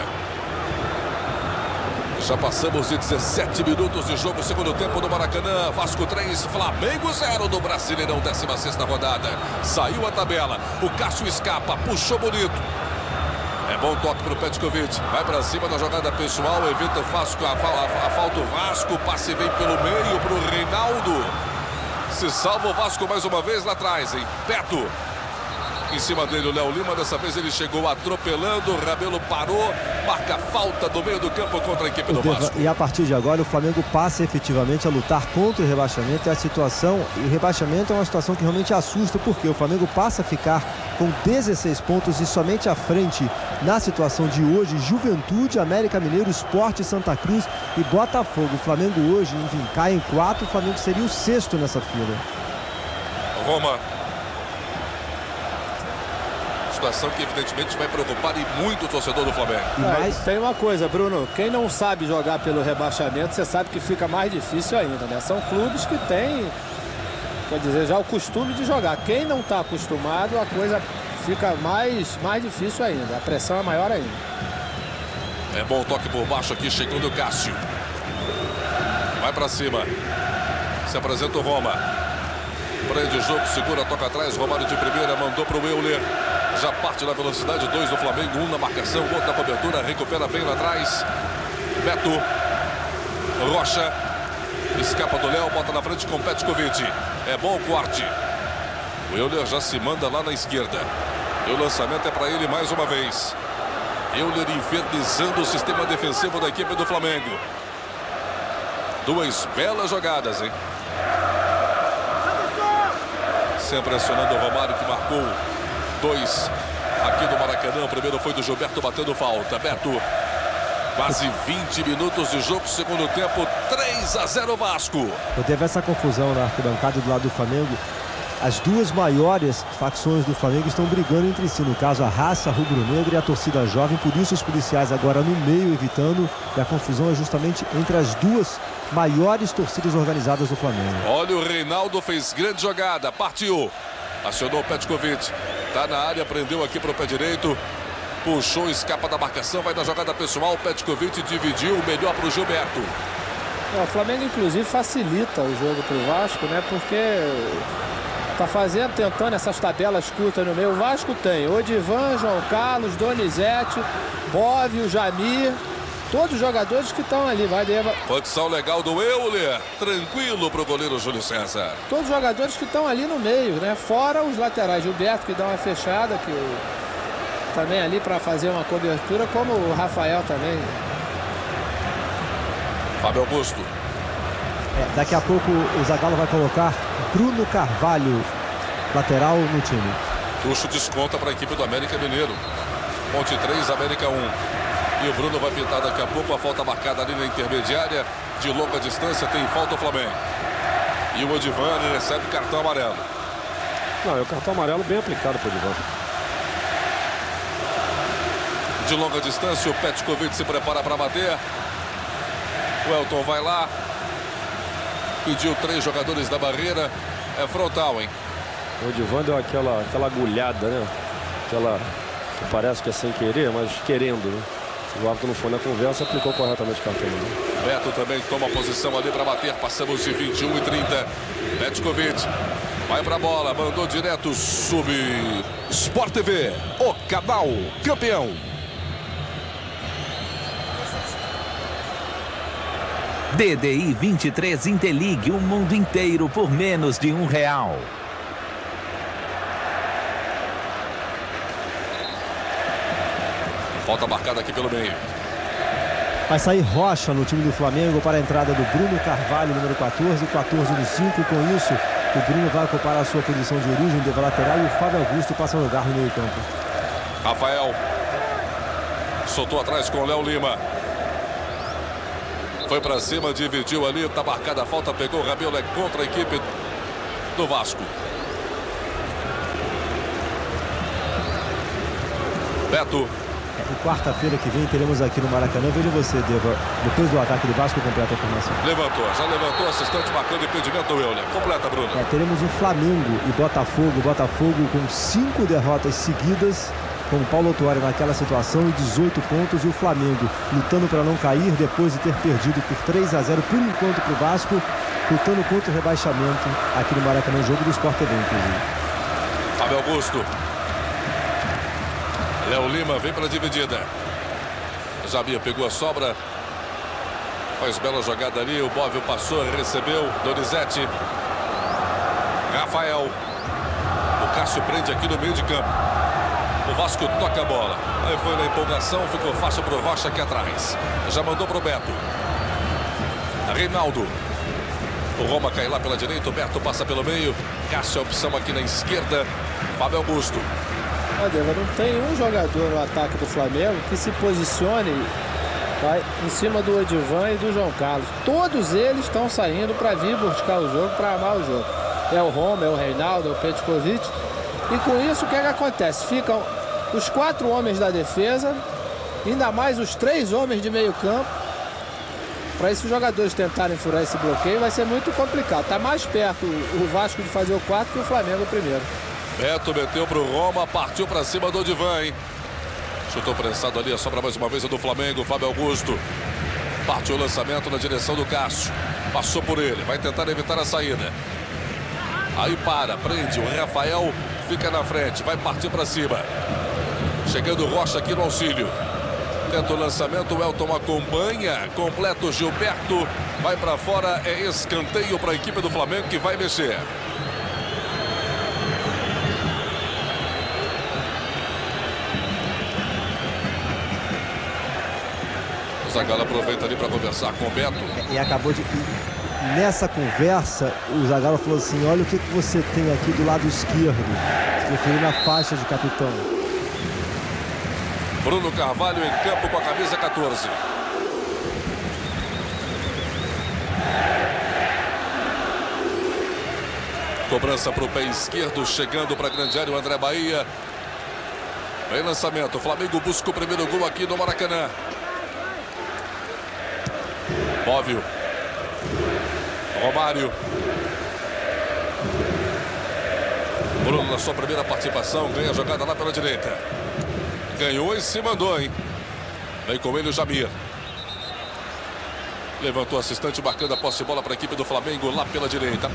Já passamos de 17 minutos de jogo, segundo tempo do Maracanã. Vasco 3, Flamengo 0 do Brasileirão, 16ª rodada. Saiu a tabela. O Cássio escapa, puxou bonito. É bom toque para o Petkovic. Vai para cima da jogada pessoal. Evita o Vasco, a falta o Vasco. Passe vem pelo meio para o Reinaldo. Se salva o Vasco mais uma vez lá atrás, hein? Beto. Em cima dele o Léo Lima. Dessa vez ele chegou atropelando. O Rabelo parou. Marca falta do meio do campo contra a equipe do Vasco. E a partir de agora o Flamengo passa efetivamente a lutar contra o rebaixamento. E o rebaixamento é uma situação que realmente assusta, porque o Flamengo passa a ficar com 16 pontos e somente à frente na situação de hoje Juventude, América Mineiro, Sport, Santa Cruz e Botafogo. O Flamengo hoje, enfim, cai em 4. O Flamengo seria o 6º nessa fila. Roma. Situação que evidentemente vai preocupar e muito o torcedor do Flamengo. Mas tem uma coisa, Bruno, quem não sabe jogar pelo rebaixamento, você sabe que fica mais difícil ainda, né? São clubes que têm, quer dizer, já o costume de jogar. Quem não está acostumado, a coisa fica mais difícil ainda, a pressão é maior ainda. É bom toque por baixo aqui, chegando o Cássio. Vai para cima. Se apresenta o Roma. Prende o jogo, segura, toca atrás. Romário de primeira, mandou para o Euler. Já parte na velocidade, 2 do Flamengo, 1 na marcação, outro na cobertura, recupera bem lá atrás. Beto. Rocha. Escapa do Léo, bota na frente com Petkovic. É bom o corte. O Euler já se manda lá na esquerda. E o lançamento é para ele mais uma vez. Euler infernizando o sistema defensivo da equipe do Flamengo. 2 belas jogadas, hein? Sempre pressionando o Romário, que marcou 2 aqui do Maracanã. O primeiro foi do Gilberto batendo falta. Beto, quase 20 minutos de jogo, segundo tempo, 3-0 Vasco. Teve essa confusão na arquibancada do lado do Flamengo. As duas maiores facções do Flamengo estão brigando entre si, no caso a raça rubro-negra e a torcida jovem, por isso os policiais agora no meio evitando, e a confusão é justamente entre as duas maiores torcidas organizadas do Flamengo. Olha, o Reinaldo fez grande jogada, partiu, acionou o Petkovic, tá na área, prendeu aqui para o pé direito, puxou, escapa da marcação, vai na jogada pessoal, o Petkovic dividiu, melhor para o Gilberto. O Flamengo inclusive facilita o jogo para o Vasco, né, porque tá tentando essas tabelas curtas no meio. O Vasco tem Odivan, João Carlos, Donizete, Bóvio, Jamir, todos os jogadores que estão ali. Condição legal do Euler, tranquilo pro goleiro Júlio César. Todos os jogadores que estão ali no meio, né? Fora os laterais, Gilberto que dá uma fechada, também ali para fazer uma cobertura, como o Rafael também. Fábio Augusto. Daqui a pouco o Zagallo vai colocar Bruno Carvalho, lateral no time. Tuxo desconta para a equipe do América Mineiro. Ponte 3, América 1. E o Bruno vai pintar daqui a pouco a falta marcada ali na intermediária. De longa distância tem falta o Flamengo. E o Odivan recebe cartão amarelo. Não, é o cartão amarelo bem aplicado para o Odivan. De longa distância, o Petkovic se prepara para bater. O Elton vai lá. Pediu 3 jogadores da barreira. É frontal, hein? O Odivan deu aquela agulhada, né? Aquela que parece que é sem querer, mas querendo, né? O árbitro não foi na conversa, aplicou corretamente o cartão. Beto também toma posição ali para bater. Passamos de 21 e 30. Petkovic vai para a bola, mandou direto. Sport TV, o canal campeão. DDI 23 Interligue o mundo inteiro por menos de R$1. Falta marcada aqui pelo meio. Vai sair Rocha no time do Flamengo para a entrada do Bruno Carvalho, número 14 no 5. Com isso, o Bruno vai ocupar a sua posição de origem de lateral e o Fábio Augusto passa a lugar no meio campo. Rafael soltou atrás com o Léo Lima. Foi para cima, dividiu ali, tá marcada a falta, pegou o Rabelo, é contra a equipe do Vasco. Beto. quarta-feira que vem teremos aqui no Maracanã. Veja você, Deva, depois do ataque do Vasco, completa a formação. Já levantou, assistente marcando impedimento do Euler. Completa, Bruno. Teremos o Flamengo e Botafogo com 5 derrotas seguidas, com o Paulo Autuori naquela situação e 18 pontos, e o Flamengo lutando para não cair depois de ter perdido por 3-0 por enquanto para o Vasco, lutando contra o rebaixamento aqui no Maracanã, jogo do Sport TV, inclusive. Fábio Augusto. Léo Lima vem para a dividida. Jamir pegou a sobra. Faz bela jogada ali. O Bóvio passou, recebeu. Donizete. Rafael. O Cássio prende aqui no meio de campo. O Vasco toca a bola. Aí foi na empolgação, ficou fácil para o Rocha aqui atrás. Já mandou para o Beto. Reinaldo. O Roma cai lá pela direita, o Beto passa pelo meio. Cássio a opção aqui na esquerda. Fábio Augusto. Deva, não tem um jogador no ataque do Flamengo que se posicione em cima do Odivan e do João Carlos. Todos eles estão saindo para vir buscar o jogo, para amar o jogo. É o Roma, é o Reinaldo, é o Petkovic. E com isso, o que é que acontece? Ficam os 4 homens da defesa, ainda mais os 3 homens de meio campo. Para esses jogadores tentarem furar esse bloqueio, vai ser muito complicado. Está mais perto o Vasco de fazer o 4 que o Flamengo primeiro. Beto meteu para o Roma, partiu para cima do Odivan, hein? Chutou prensado ali, sobra mais uma vez o do Flamengo, Fábio Augusto. Partiu o lançamento na direção do Cássio. Passou por ele, vai tentar evitar a saída. Aí prende o Rafael, fica na frente, vai partir para cima. Chegando o Rocha aqui no auxílio. Tenta o lançamento, o Elton acompanha, completa o Gilberto. Vai para fora, é escanteio para a equipe do Flamengo que vai mexer. O Zagallo aproveita ali para conversar com o Beto. E acabou de... Nessa conversa, o Zagallo falou assim: olha o que você tem aqui do lado esquerdo. Se referindo à faixa de capitão. Bruno Carvalho em campo com a camisa 14. Cobrança para o pé esquerdo, chegando para a grande área o André Bahia. Vem lançamento, o Flamengo busca o primeiro gol aqui no Maracanã. Bóvio. Romário. Bruno na sua primeira participação, ganha a jogada lá pela direita. Ganhou e se mandou, hein? Vem com ele o Jamir. Levantou o assistente, marcando a posse de bola para a equipe do Flamengo lá pela direita.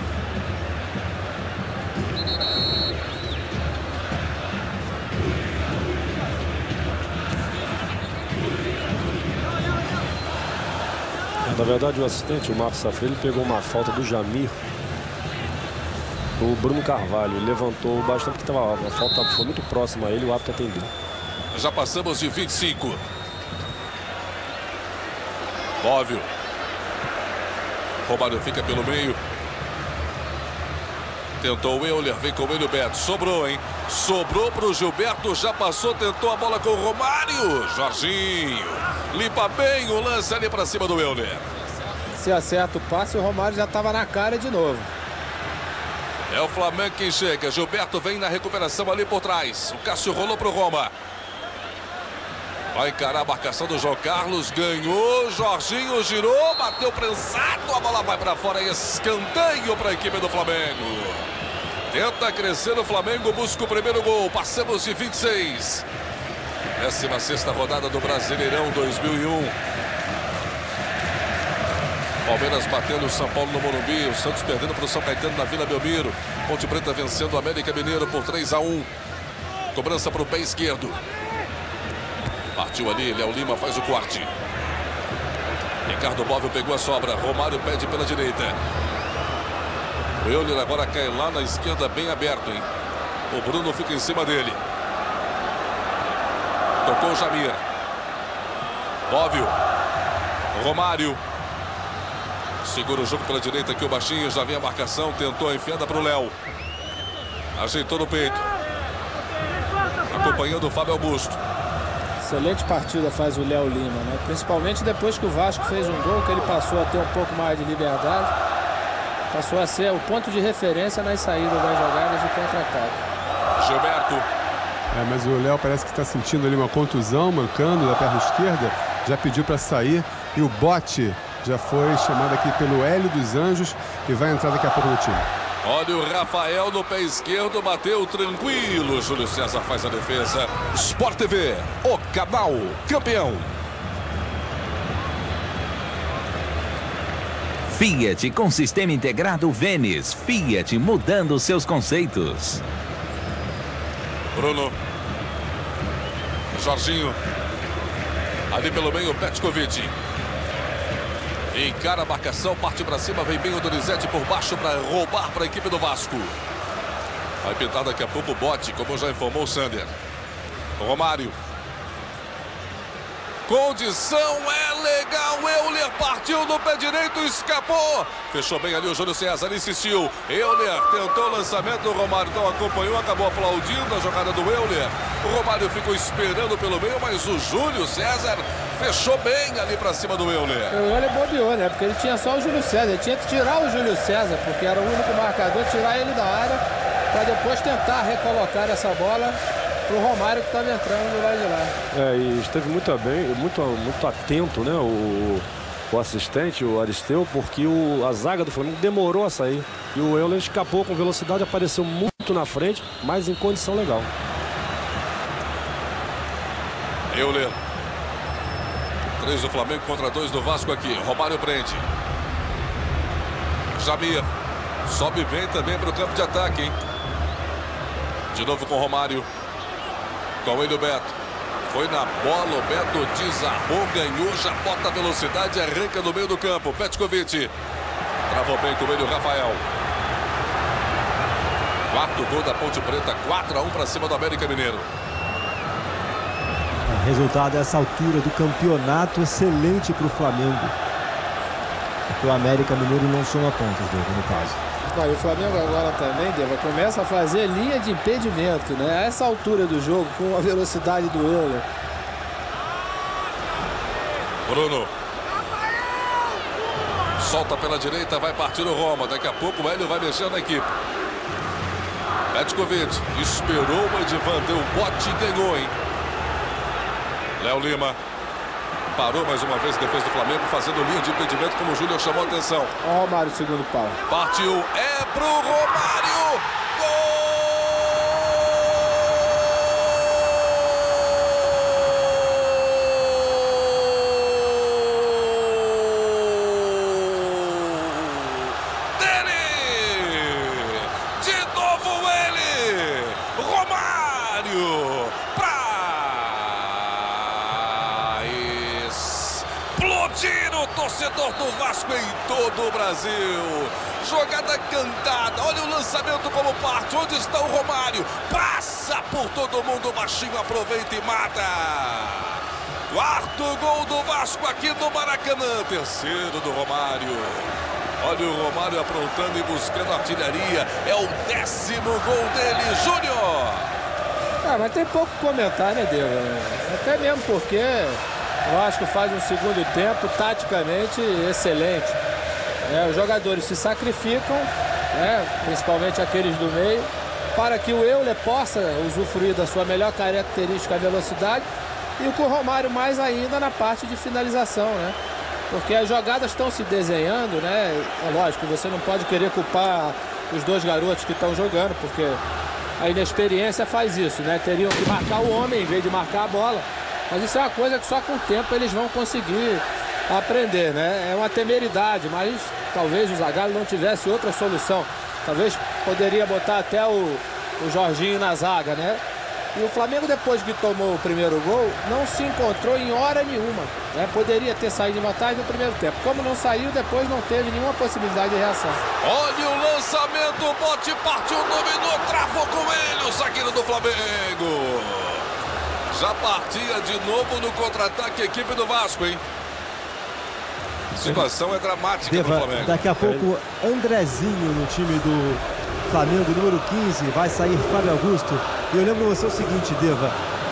Na verdade, o assistente, o Marcos Safra, ele pegou uma falta do Jamir. O Bruno Carvalho levantou bastante, porque a falta foi muito próxima a ele, o árbitro atendeu. Já passamos de 25. Bóvio. Romário fica pelo meio. Tentou o Euler, vem com ele o Beto. Sobrou, hein? Sobrou para o Gilberto, já passou, tentou a bola com o Romário. Jorginho. Limpa bem o lance ali para cima do Euler. Se acerta o passe, o Romário já estava na cara de novo. É o Flamengo quem chega. Gilberto vem na recuperação ali por trás. O Cássio rolou para o Roma. Vai encarar a marcação do João Carlos. Ganhou. Jorginho girou. Bateu prensado. A bola vai para fora. Escanteio para a equipe do Flamengo. Tenta crescer o Flamengo. Busca o primeiro gol. Passamos de 26. 16ª rodada do Brasileirão 2001. Palmeiras batendo o São Paulo no Morumbi. O Santos perdendo para o São Caetano na Vila Belmiro. Ponte Preta vencendo o América Mineiro por 3-1. Cobrança para o pé esquerdo. Partiu ali, Léo Lima faz o corte. Ricardo Bóvio pegou a sobra. Romário pede pela direita. O Euler agora cai lá na esquerda, bem aberto, hein? O Bruno fica em cima dele. Tocou o Jamir. Bóvio. Romário. Segura o jogo pela direita aqui o baixinho. Já vem a marcação. Tentou a enfiada para o Léo. Ajeitou no peito. Acompanhando o Fábio Augusto. Excelente partida faz o Léo Lima, né? Principalmente depois que o Vasco fez um gol, que ele passou a ter um pouco mais de liberdade. Passou a ser o ponto de referência nas saídas das jogadas de contra-ataque. Gilberto. Mas o Léo parece que está sentindo ali uma contusão, mancando da perna esquerda. Já pediu para sair. E o Bote já foi chamado aqui pelo Hélio dos Anjos e vai entrar daqui a pouco no time. Olha o Rafael no pé esquerdo, bateu tranquilo. Júlio César faz a defesa. Sport TV, o canal campeão. Fiat com sistema integrado Vênis. Fiat mudando seus conceitos. Bruno. Jorginho. Ali pelo meio, Petkovic. Encara a marcação, parte para cima, vem bem o Donizete por baixo para roubar para a equipe do Vasco. Vai pintar daqui a pouco o Bote, como já informou o Sander. Romário. Condição é legal, Euler partiu no pé direito, escapou. Fechou bem ali o Júlio César, insistiu. Euler tentou o lançamento, o Romário não acompanhou, acabou aplaudindo a jogada do Euler. O Romário ficou esperando pelo meio, mas o Júlio César fechou bem ali pra cima do Euler. O Euler bobeou, né? Porque ele tinha só o Júlio César, ele tinha que tirar o Júlio César, porque era o único marcador, tirar ele da área, para depois tentar recolocar essa bola pro Romário que estava entrando do lado de lá. E esteve muito atento, né? O assistente, o Aristeu, porque a zaga do Flamengo demorou a sair. E o Euler escapou com velocidade, apareceu muito na frente, mas em condição legal. Euler. 3 do Flamengo contra 2 do Vasco aqui. Romário prende. Jamir. Sobe bem também para o campo de ataque, hein? De novo com o Romário. Com ele o Beto. Foi na bola, o Beto desarmou, ganhou, já bota a velocidade, arranca no meio do campo. Petkovic. Travou bem com ele o Rafael. Quarto gol da Ponte Preta, 4-1 para cima do América Mineiro. Resultado a essa altura do campeonato excelente para o Flamengo. Porque o América Mineiro não soma pontos dele, no caso. E o Flamengo agora também, Deva, começa a fazer linha de impedimento, né? A essa altura do jogo, com a velocidade do Euler. Bruno. Solta pela direita, vai partir o Roma. Daqui a pouco o Hélio vai mexer na equipe. Petkovic esperou, o Edivan deu bote e ganhou, hein? Léo Lima. Parou mais uma vez a defesa do Flamengo, fazendo linha de impedimento, como o Júlio chamou a atenção. Ó o Romário, segundo pau. Partiu, é pro Romário! Gol! Dele! De novo ele! Romário! Tira o torcedor do Vasco em todo o Brasil. Jogada cantada. Olha o lançamento como parte. Onde está o Romário? Passa por todo mundo. Baixinho aproveita e mata. Quarto gol do Vasco aqui no Maracanã. Terceiro do Romário. Olha o Romário aprontando e buscando artilharia. É o 10º gol dele, Júnior. Mas tem pouco que comentar, né, Deva? Até mesmo porque o Vasco faz um segundo tempo taticamente excelente. Os jogadores se sacrificam, principalmente aqueles do meio, para que o Euler possa usufruir da sua melhor característica, a velocidade, e com o Romário mais ainda na parte de finalização, né? Porque as jogadas estão se desenhando, né? É lógico, você não pode querer culpar os dois garotos que estão jogando, porque a inexperiência faz isso, né? Teriam que marcar o homem em vez de marcar a bola. Mas isso é uma coisa que só com o tempo eles vão conseguir aprender, né? É uma temeridade, mas talvez o Zagallo não tivesse outra solução. Talvez poderia botar até o Jorginho na zaga, né? E o Flamengo, depois que tomou o primeiro gol, não se encontrou em hora nenhuma, né? Poderia ter saído de vantagem no primeiro tempo. Como não saiu, depois não teve nenhuma possibilidade de reação. Olha o lançamento, o Bote partiu, dominou, travou com ele o zagueiro do Flamengo. Já partia de novo no contra-ataque a equipe do Vasco, hein? A situação é dramática do Flamengo. Daqui a pouco, Andrezinho no time do Flamengo, número 15, vai sair Fábio Augusto. E eu lembro você o seguinte, Deva,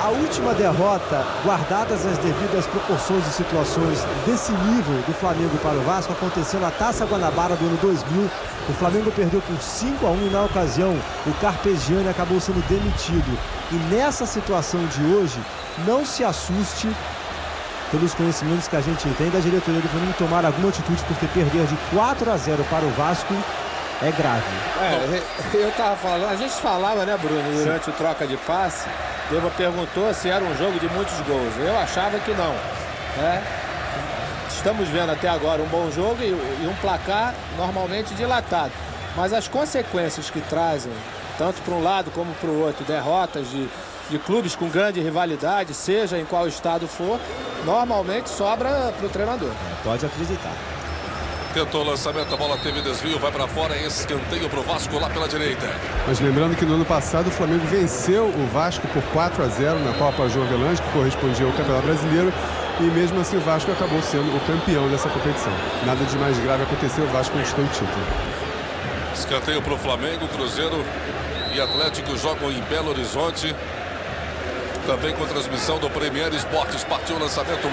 A última derrota, guardadas as devidas proporções e situações desse nível do Flamengo para o Vasco, aconteceu na Taça Guanabara do ano 2000. O Flamengo perdeu por 5-1 e na ocasião o Carpegiani acabou sendo demitido. E nessa situação de hoje, não se assuste pelos conhecimentos que a gente tem da diretoria do Flamengo tomar alguma atitude, porque perder de 4-0 para o Vasco é grave. Eu tava falando, a gente falava, né, Bruno, durante o troca de passe, Deva perguntou se era um jogo de muitos gols. Eu achava que não, né? Estamos vendo até agora um bom jogo e um placar normalmente dilatado. Mas as consequências que trazem, tanto para um lado como para o outro, derrotas de clubes com grande rivalidade, seja em qual estado for, normalmente sobra para o treinador. Pode acreditar. Tentou o lançamento, a bola teve desvio, vai para fora, escanteio para o Vasco lá pela direita. Mas lembrando que no ano passado o Flamengo venceu o Vasco por 4-0 na Copa João Avelange, que correspondia ao Campeonato Brasileiro, e mesmo assim o Vasco acabou sendo o campeão dessa competição. Nada de mais grave aconteceu, o Vasco conquistou o título. Escanteio para o Flamengo, Cruzeiro e Atlético jogam em Belo Horizonte. Também com transmissão do Premier Esportes. Partiu o lançamento,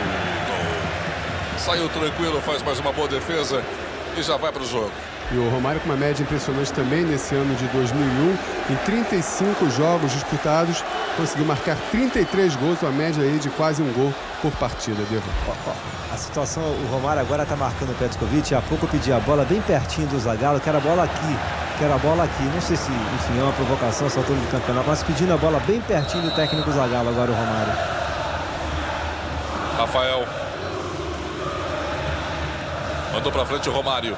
saiu tranquilo, faz mais uma boa defesa e já vai para o jogo. E o Romário com uma média impressionante também nesse ano de 2001. Em 35 jogos disputados, conseguiu marcar 33 gols, uma média aí de quase um gol por partida, Devo. A situação, o Romário agora está marcando o Petkovic. Há pouco eu pedi a bola bem pertinho do Zagallo, que era a bola aqui. Não sei se, enfim, é uma provocação essa altura do campeonato, mas pedindo a bola bem pertinho do técnico Zagallo agora, o Romário. Rafael. Mandou para frente o Romário.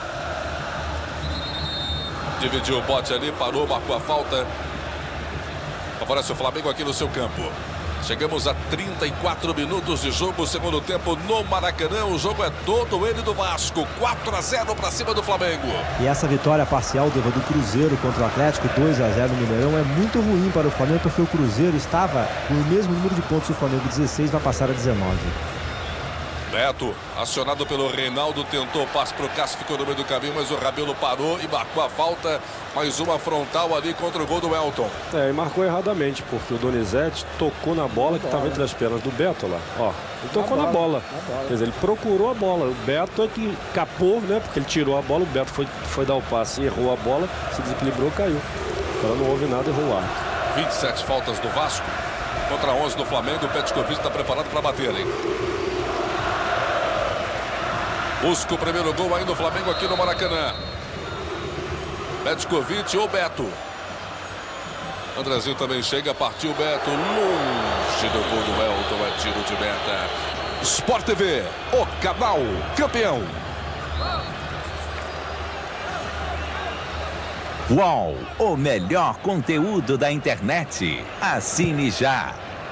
Dividiu o bote ali, parou, marcou a falta. Favorece o Flamengo aqui no seu campo. Chegamos a 34 minutos de jogo, segundo tempo no Maracanã. O jogo é todo ele do Vasco. 4-0 para cima do Flamengo. E essa vitória parcial do Cruzeiro contra o Atlético, 2-0 no Mineirão, é muito ruim para o Flamengo, porque o Cruzeiro estava com o mesmo número de pontos do Flamengo, 16, vai passar a 19. Beto, acionado pelo Reinaldo, tentou passe para o Cássio, ficou no meio do caminho, mas o Rabelo parou e marcou a falta. Mais uma frontal ali contra o gol do Elton. E marcou erradamente, porque o Donizete tocou na bola que estava entre as pernas do Beto lá. Ó, ele tocou na bola. Quer dizer, ele procurou a bola. O Beto é que capou, né? Porque ele tirou a bola, o Beto foi dar o passe, errou a bola, se desequilibrou, caiu. Agora não houve nada, errou o árbitro. 27 faltas do Vasco contra 11 do Flamengo. O Petkovic está preparado para bater, hein? Busca o primeiro gol ainda do Flamengo aqui no Maracanã. Petkovic ou Beto. Andrezinho também chega, partiu o Beto. Longe do gol do Elton, é tiro de meta. Sport TV, o canal campeão. UOL, o melhor conteúdo da internet. Assine já.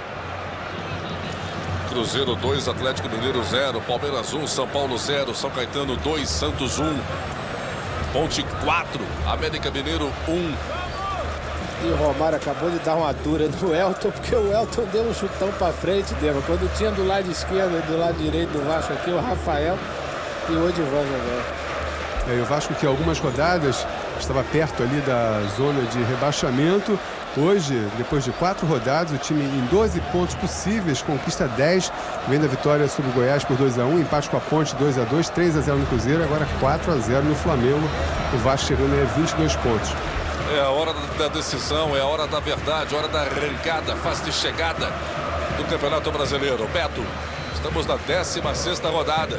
Cruzeiro 2, Atlético Mineiro 0, Palmeiras 1, São Paulo 0, São Caetano 2, Santos 1, Ponte 4, América Mineiro 1. E o Romário acabou de dar uma dura no Elton, porque o Elton deu um chutão para frente, Deva. Quando tinha do lado esquerdo e do lado direito do Vasco aqui, o Rafael e o Odivan agora. E o Vasco, que algumas rodadas estava perto ali da zona de rebaixamento. Hoje, depois de 4 rodadas, o time em 12 pontos possíveis conquista 10. Vem da vitória sobre o Goiás por 2-1, empate com a Ponte 2-2, 3-0 no Cruzeiro, agora 4-0 no Flamengo. O Vasco chegando a 22 pontos. É a hora da decisão, é a hora da verdade, a hora da arrancada, fase de chegada do Campeonato Brasileiro. Beto, estamos na 16ª rodada.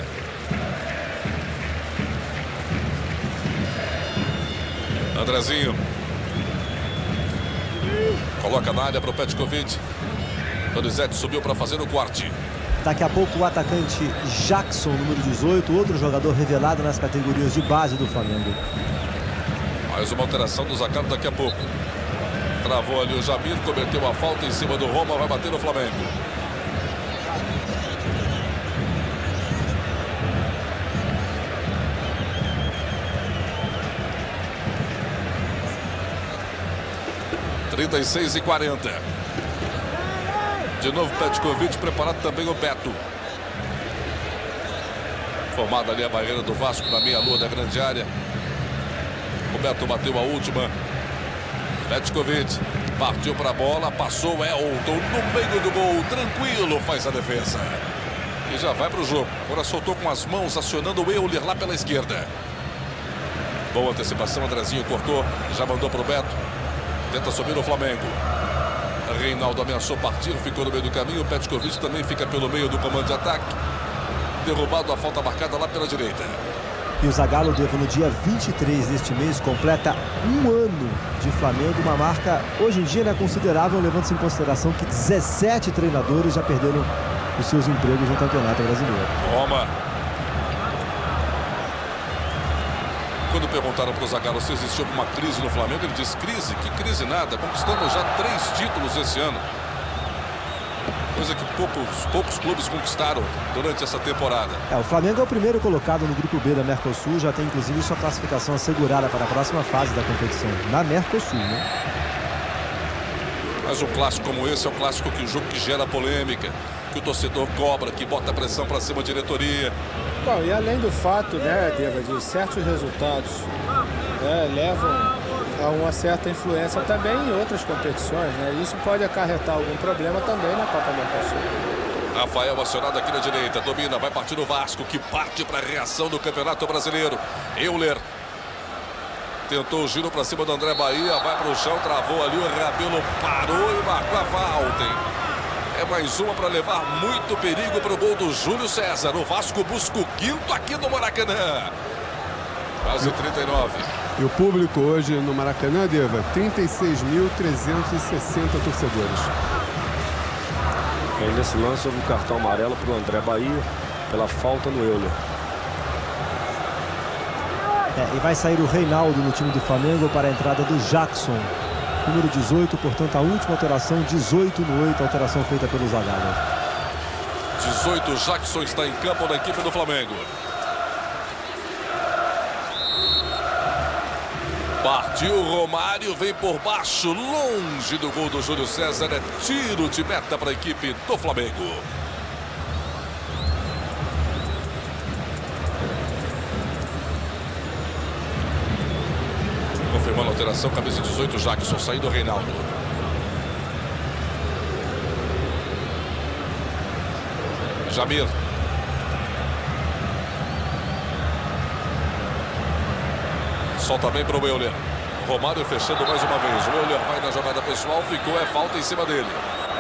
Andrezinho. Coloca na área para o Petkovic. Donizete subiu para fazer o corte. Daqui a pouco o atacante Jackson, número 18, outro jogador revelado nas categorias de base do Flamengo. Mais uma alteração do Zagallo daqui a pouco. Travou ali o Jamir, cometeu a falta em cima do Roma, vai bater no Flamengo. e 40. De novo Petkovic, preparado também o Beto. Formada ali a barreira do Vasco na meia-lua da grande área. O Beto bateu a última. Petkovic Partiu para a bola, passou o Elton no meio do gol, tranquilo, faz a defesa. E já vai para o jogo. Agora soltou com as mãos, acionando o Euler lá pela esquerda. Boa antecipação, Andrezinho cortou, já mandou para o Beto. Tenta subir o Flamengo. Reinaldo ameaçou partir, ficou no meio do caminho. Petkovic também fica pelo meio do comando de ataque. Derrubado, a falta marcada lá pela direita. E o Zagallo, Devo, no dia 23 deste mês, completa 1 ano de Flamengo. Uma marca, hoje em dia, considerável, levando-se em consideração que 17 treinadores já perderam os seus empregos no Campeonato Brasileiro. Toma. Quando perguntaram para o Zagallo se existiu alguma crise no Flamengo, ele disse: crise? Que crise nada. Conquistamos já 3 títulos esse ano. Coisa que poucos clubes conquistaram durante essa temporada. O Flamengo é o primeiro colocado no grupo B da Mercosul, já tem inclusive sua classificação assegurada para a próxima fase da competição, na Mercosul, né? Mas um clássico como esse é um clássico que o jogo que gera polêmica, que o torcedor cobra, que bota pressão para cima da diretoria. Bom, e além do fato, né, Deva, de certos resultados levam a uma certa influência também em outras competições, né? Isso pode acarretar algum problema também na Copa Mercosul. Rafael acionado aqui na direita, domina, vai partir o Vasco, que parte para a reação do Campeonato Brasileiro. Euler tentou o giro para cima do André Bahia, vai para o chão, travou ali, o Rabelo parou e marcou a falta, hein? É mais uma para levar muito perigo para o gol do Júlio César. O Vasco busca o 5º aqui no Maracanã. Quase 39. E o público hoje no Maracanã, Deva, 36.360 torcedores. E nesse lance houve um cartão amarelo para o André Bahia pela falta no Euler. E vai sair o Reinaldo no time do Flamengo para a entrada do Jackson. Número 18, portanto, a última alteração, 18 no 8, alteração feita pelo Zagallo. 18, Jackson está em campo na equipe do Flamengo. Partiu o Romário, vem por baixo, longe do gol do Júlio César. É tiro de meta para a equipe do Flamengo. Confirmando a alteração, camisa 18, Jackson, saindo o Reinaldo. Jamir. Solta bem para o Euler. Romário fechando mais uma vez. O Euler vai na jogada pessoal, ficou, é falta em cima dele.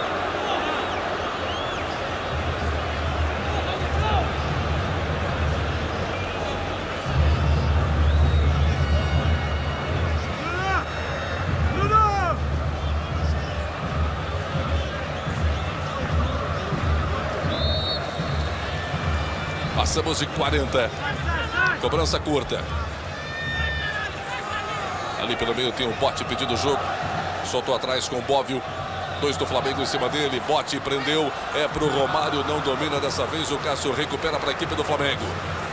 Passamos de 40. Cobrança curta. Ali pelo meio tem o Bote pedindo o jogo. Soltou atrás com o Bóvio. 2 do Flamengo em cima dele. Bote prendeu. É pro Romário. Não domina dessa vez. O Cássio recupera para a equipe do Flamengo.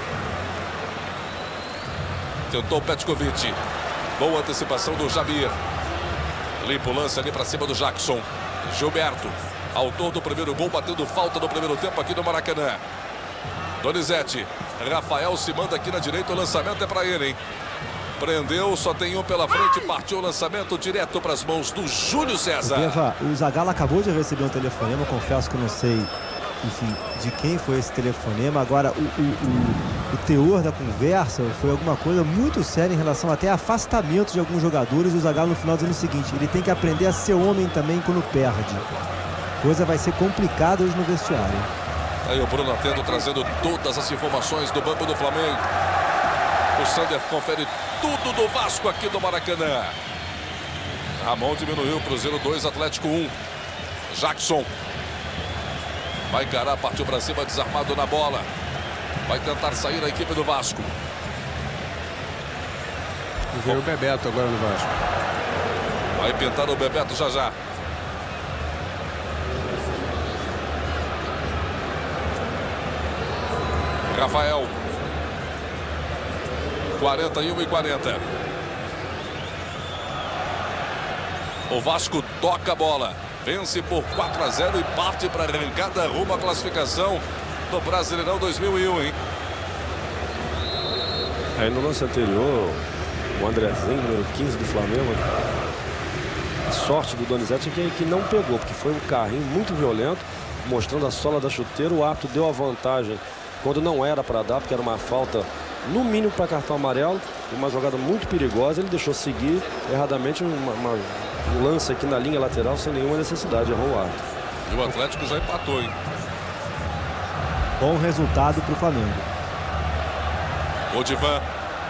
Tentou o Petkovic. Boa antecipação do Jamir. Limpa o lance ali para cima do Jackson. Gilberto. Autor do primeiro gol. Batendo falta no primeiro tempo aqui no Maracanã. Donizete. Rafael se manda aqui na direita. O lançamento é para ele, hein? Prendeu, só tem um pela frente. Partiu o lançamento direto para as mãos do Júlio César. Deva, o Zagallo acabou de receber um telefonema. Confesso que eu não sei, enfim, de quem foi esse telefonema. Agora, o teor da conversa foi alguma coisa muito séria em relação até a afastamento de alguns jogadores. E o Zagallo no final dizendo o seguinte: ele tem que aprender a ser homem também quando perde. Coisa vai ser complicada hoje no vestiário. Aí o Bruno Atendo trazendo todas as informações do banco do Flamengo. O Sander confere tudo do Vasco aqui do Maracanã. Ramon diminuiu, Cruzeiro 2, Atlético 1. Jackson. Vai encarar, partiu para cima, desarmado na bola. Vai tentar sair a equipe do Vasco. E veio o Bebeto agora no Vasco. Vai pintar o Bebeto já já. Rafael. 41 e 40. O Vasco toca a bola. Vence por 4-0 e parte para a arrancada rumo à classificação do Brasileirão 2001, hein? Aí no lance anterior, o Andrezinho, número 15 do Flamengo, sorte do Donizete é que não pegou, porque foi um carrinho muito violento, mostrando a sola da chuteira. O árbitro deu a vantagem quando não era para dar, porque era uma falta no mínimo para cartão amarelo, uma jogada muito perigosa. Ele deixou seguir erradamente um lance aqui na linha lateral sem nenhuma necessidade, errou o árbitro. E o Atlético já empatou, hein? Bom resultado para o Flamengo. Odivan.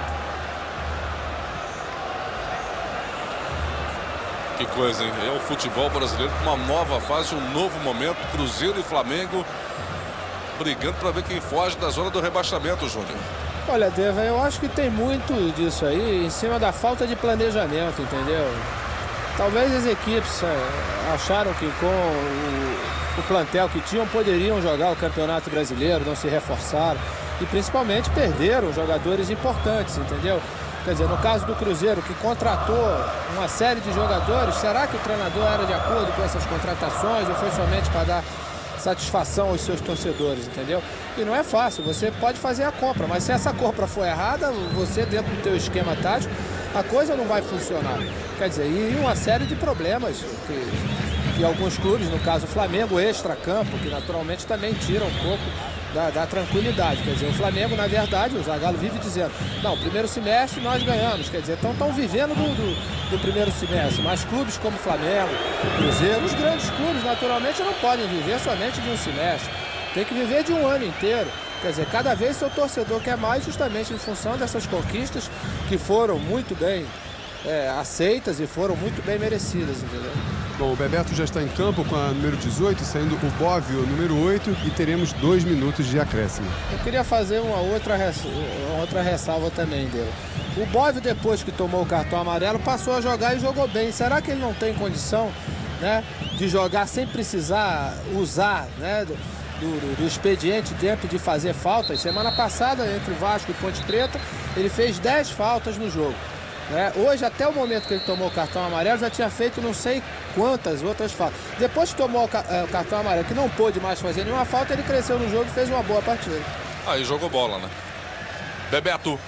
Que coisa, hein? É o futebol brasileiro com uma nova fase, um novo momento. Cruzeiro e Flamengo brigando para ver quem foge da zona do rebaixamento, Júnior. Olha, Deva, eu acho que tem muito disso aí em cima da falta de planejamento, entendeu? Talvez as equipes acharam que com o plantel que tinham poderiam jogar o Campeonato Brasileiro, não se reforçaram e principalmente perderam jogadores importantes, entendeu? Quer dizer, no caso do Cruzeiro, que contratou uma série de jogadores, será que o treinador era de acordo com essas contratações ou foi somente para dar satisfação aos seus torcedores, entendeu? E não é fácil, você pode fazer a compra, mas se essa compra for errada, você dentro do teu esquema tático, a coisa não vai funcionar. Quer dizer, e uma série de problemas que alguns clubes, no caso o Flamengo, extra-campo, que naturalmente também tira um pouco da tranquilidade. Quer dizer, o Flamengo, na verdade, o Zagallo vive dizendo, não, primeiro semestre nós ganhamos, quer dizer, então estão vivendo do primeiro semestre, mas clubes como o Flamengo, o Cruzeiro, os grandes clubes, naturalmente, não podem viver somente de um semestre, tem que viver de um ano inteiro. Quer dizer, cada vez seu torcedor quer mais, justamente em função dessas conquistas que foram muito bem aceitas e foram muito bem merecidas, entendeu? Bom, o Bebeto já está em campo com a número 18, saindo o Bóvio, número 8, e teremos 2 minutos de acréscimo. Eu queria fazer uma outra ressalva também, dele. O Bóvio, depois que tomou o cartão amarelo, passou a jogar e jogou bem. Será que ele não tem condição, né, de jogar sem precisar usar, né, do expediente dentro de fazer faltas? Semana passada, entre Vasco e Ponte Preta, ele fez 10 faltas no jogo. Hoje, até o momento que ele tomou o cartão amarelo, já tinha feito não sei quantas outras faltas. Depois que tomou o cartão amarelo, que não pôde mais fazer nenhuma falta, ele cresceu no jogo e fez uma boa partida. Aí jogou bola, né? Bebeto.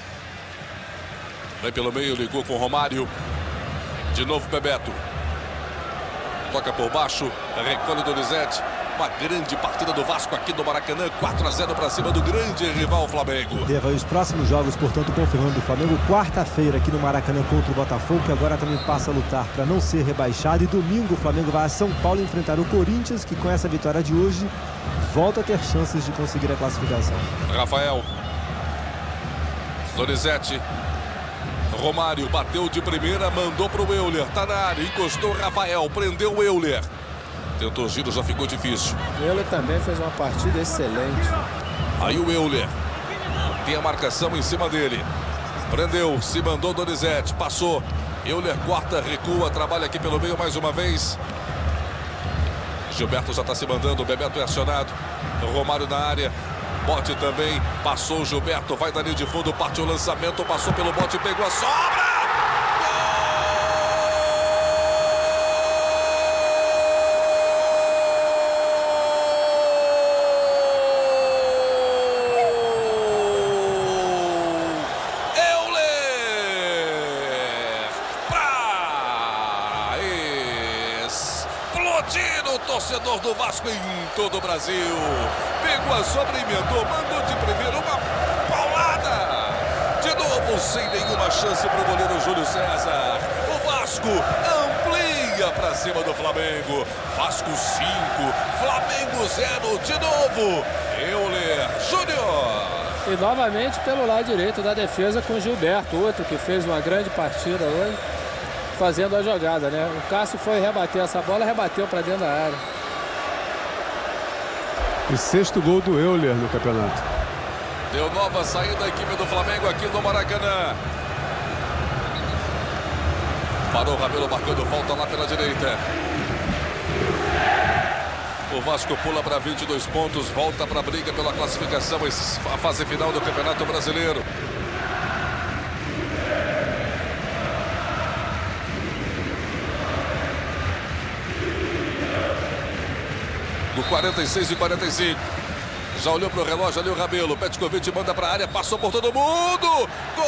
Vem pelo meio, ligou com o Romário. De novo Bebeto. Toca por baixo, recolhe Donizete. Uma grande partida do Vasco aqui do Maracanã, 4-0 para cima do grande rival Flamengo. Deva, os próximos jogos, portanto, confirmando o Flamengo, quarta-feira aqui no Maracanã contra o Botafogo, que agora também passa a lutar para não ser rebaixado. E domingo o Flamengo vai a São Paulo enfrentar o Corinthians, que com essa vitória de hoje volta a ter chances de conseguir a classificação. Rafael. Donizete. Romário bateu de primeira, mandou para o Euler. Tá na área, encostou o Rafael, prendeu o Euler. Tentou giro, já ficou difícil. O Euler também fez uma partida excelente. Aí o Euler tem a marcação em cima dele. Prendeu, se mandou Donizete, passou. Euler corta, recua, trabalha aqui pelo meio mais uma vez. Gilberto já está se mandando, o Bebeto é acionado. Romário na área. Bote também, passou o Gilberto, vai da linha de fundo, parte o lançamento, passou pelo bote, pegou a sobra! Torcedor do Vasco em todo o Brasil. Pegou a sobra e emendou, mandou de primeira uma paulada. De novo, sem nenhuma chance para o goleiro Júlio César. O Vasco amplia para cima do Flamengo. Vasco 5, Flamengo 0 de novo. Euler Júnior. E novamente pelo lado direito da defesa com o Gilberto, outro que fez uma grande partida hoje, fazendo a jogada, né? O Cássio foi rebater essa bola, rebateu para dentro da área. O 6º gol do Euler no campeonato. Deu nova saída a equipe do Flamengo aqui no Maracanã. Parou o Rabelo marcando falta lá pela direita. O Vasco pula para 22 pontos, volta para a briga pela classificação, a fase final do Campeonato Brasileiro. Do 46 e 45. Já olhou para o relógio ali o Rabelo. Petkovic manda para a área, passou por todo mundo. Gol!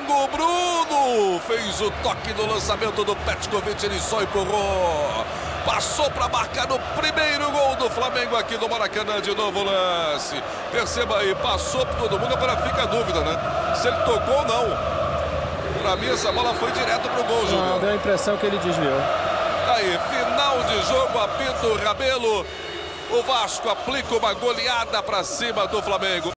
Flamengo. Bruno fez o toque no lançamento do Petkovic, ele só empurrou. Passou para marcar no primeiro gol do Flamengo aqui no Maracanã. De novo o lance. Perceba aí, passou por todo mundo, agora fica a dúvida, né? Se ele tocou ou não. Para mim essa bola foi direto pro gol, Júnior. Não, deu a impressão que ele desviou. Aí, final de jogo, apito Rabelo. O Vasco aplica uma goleada para cima do Flamengo.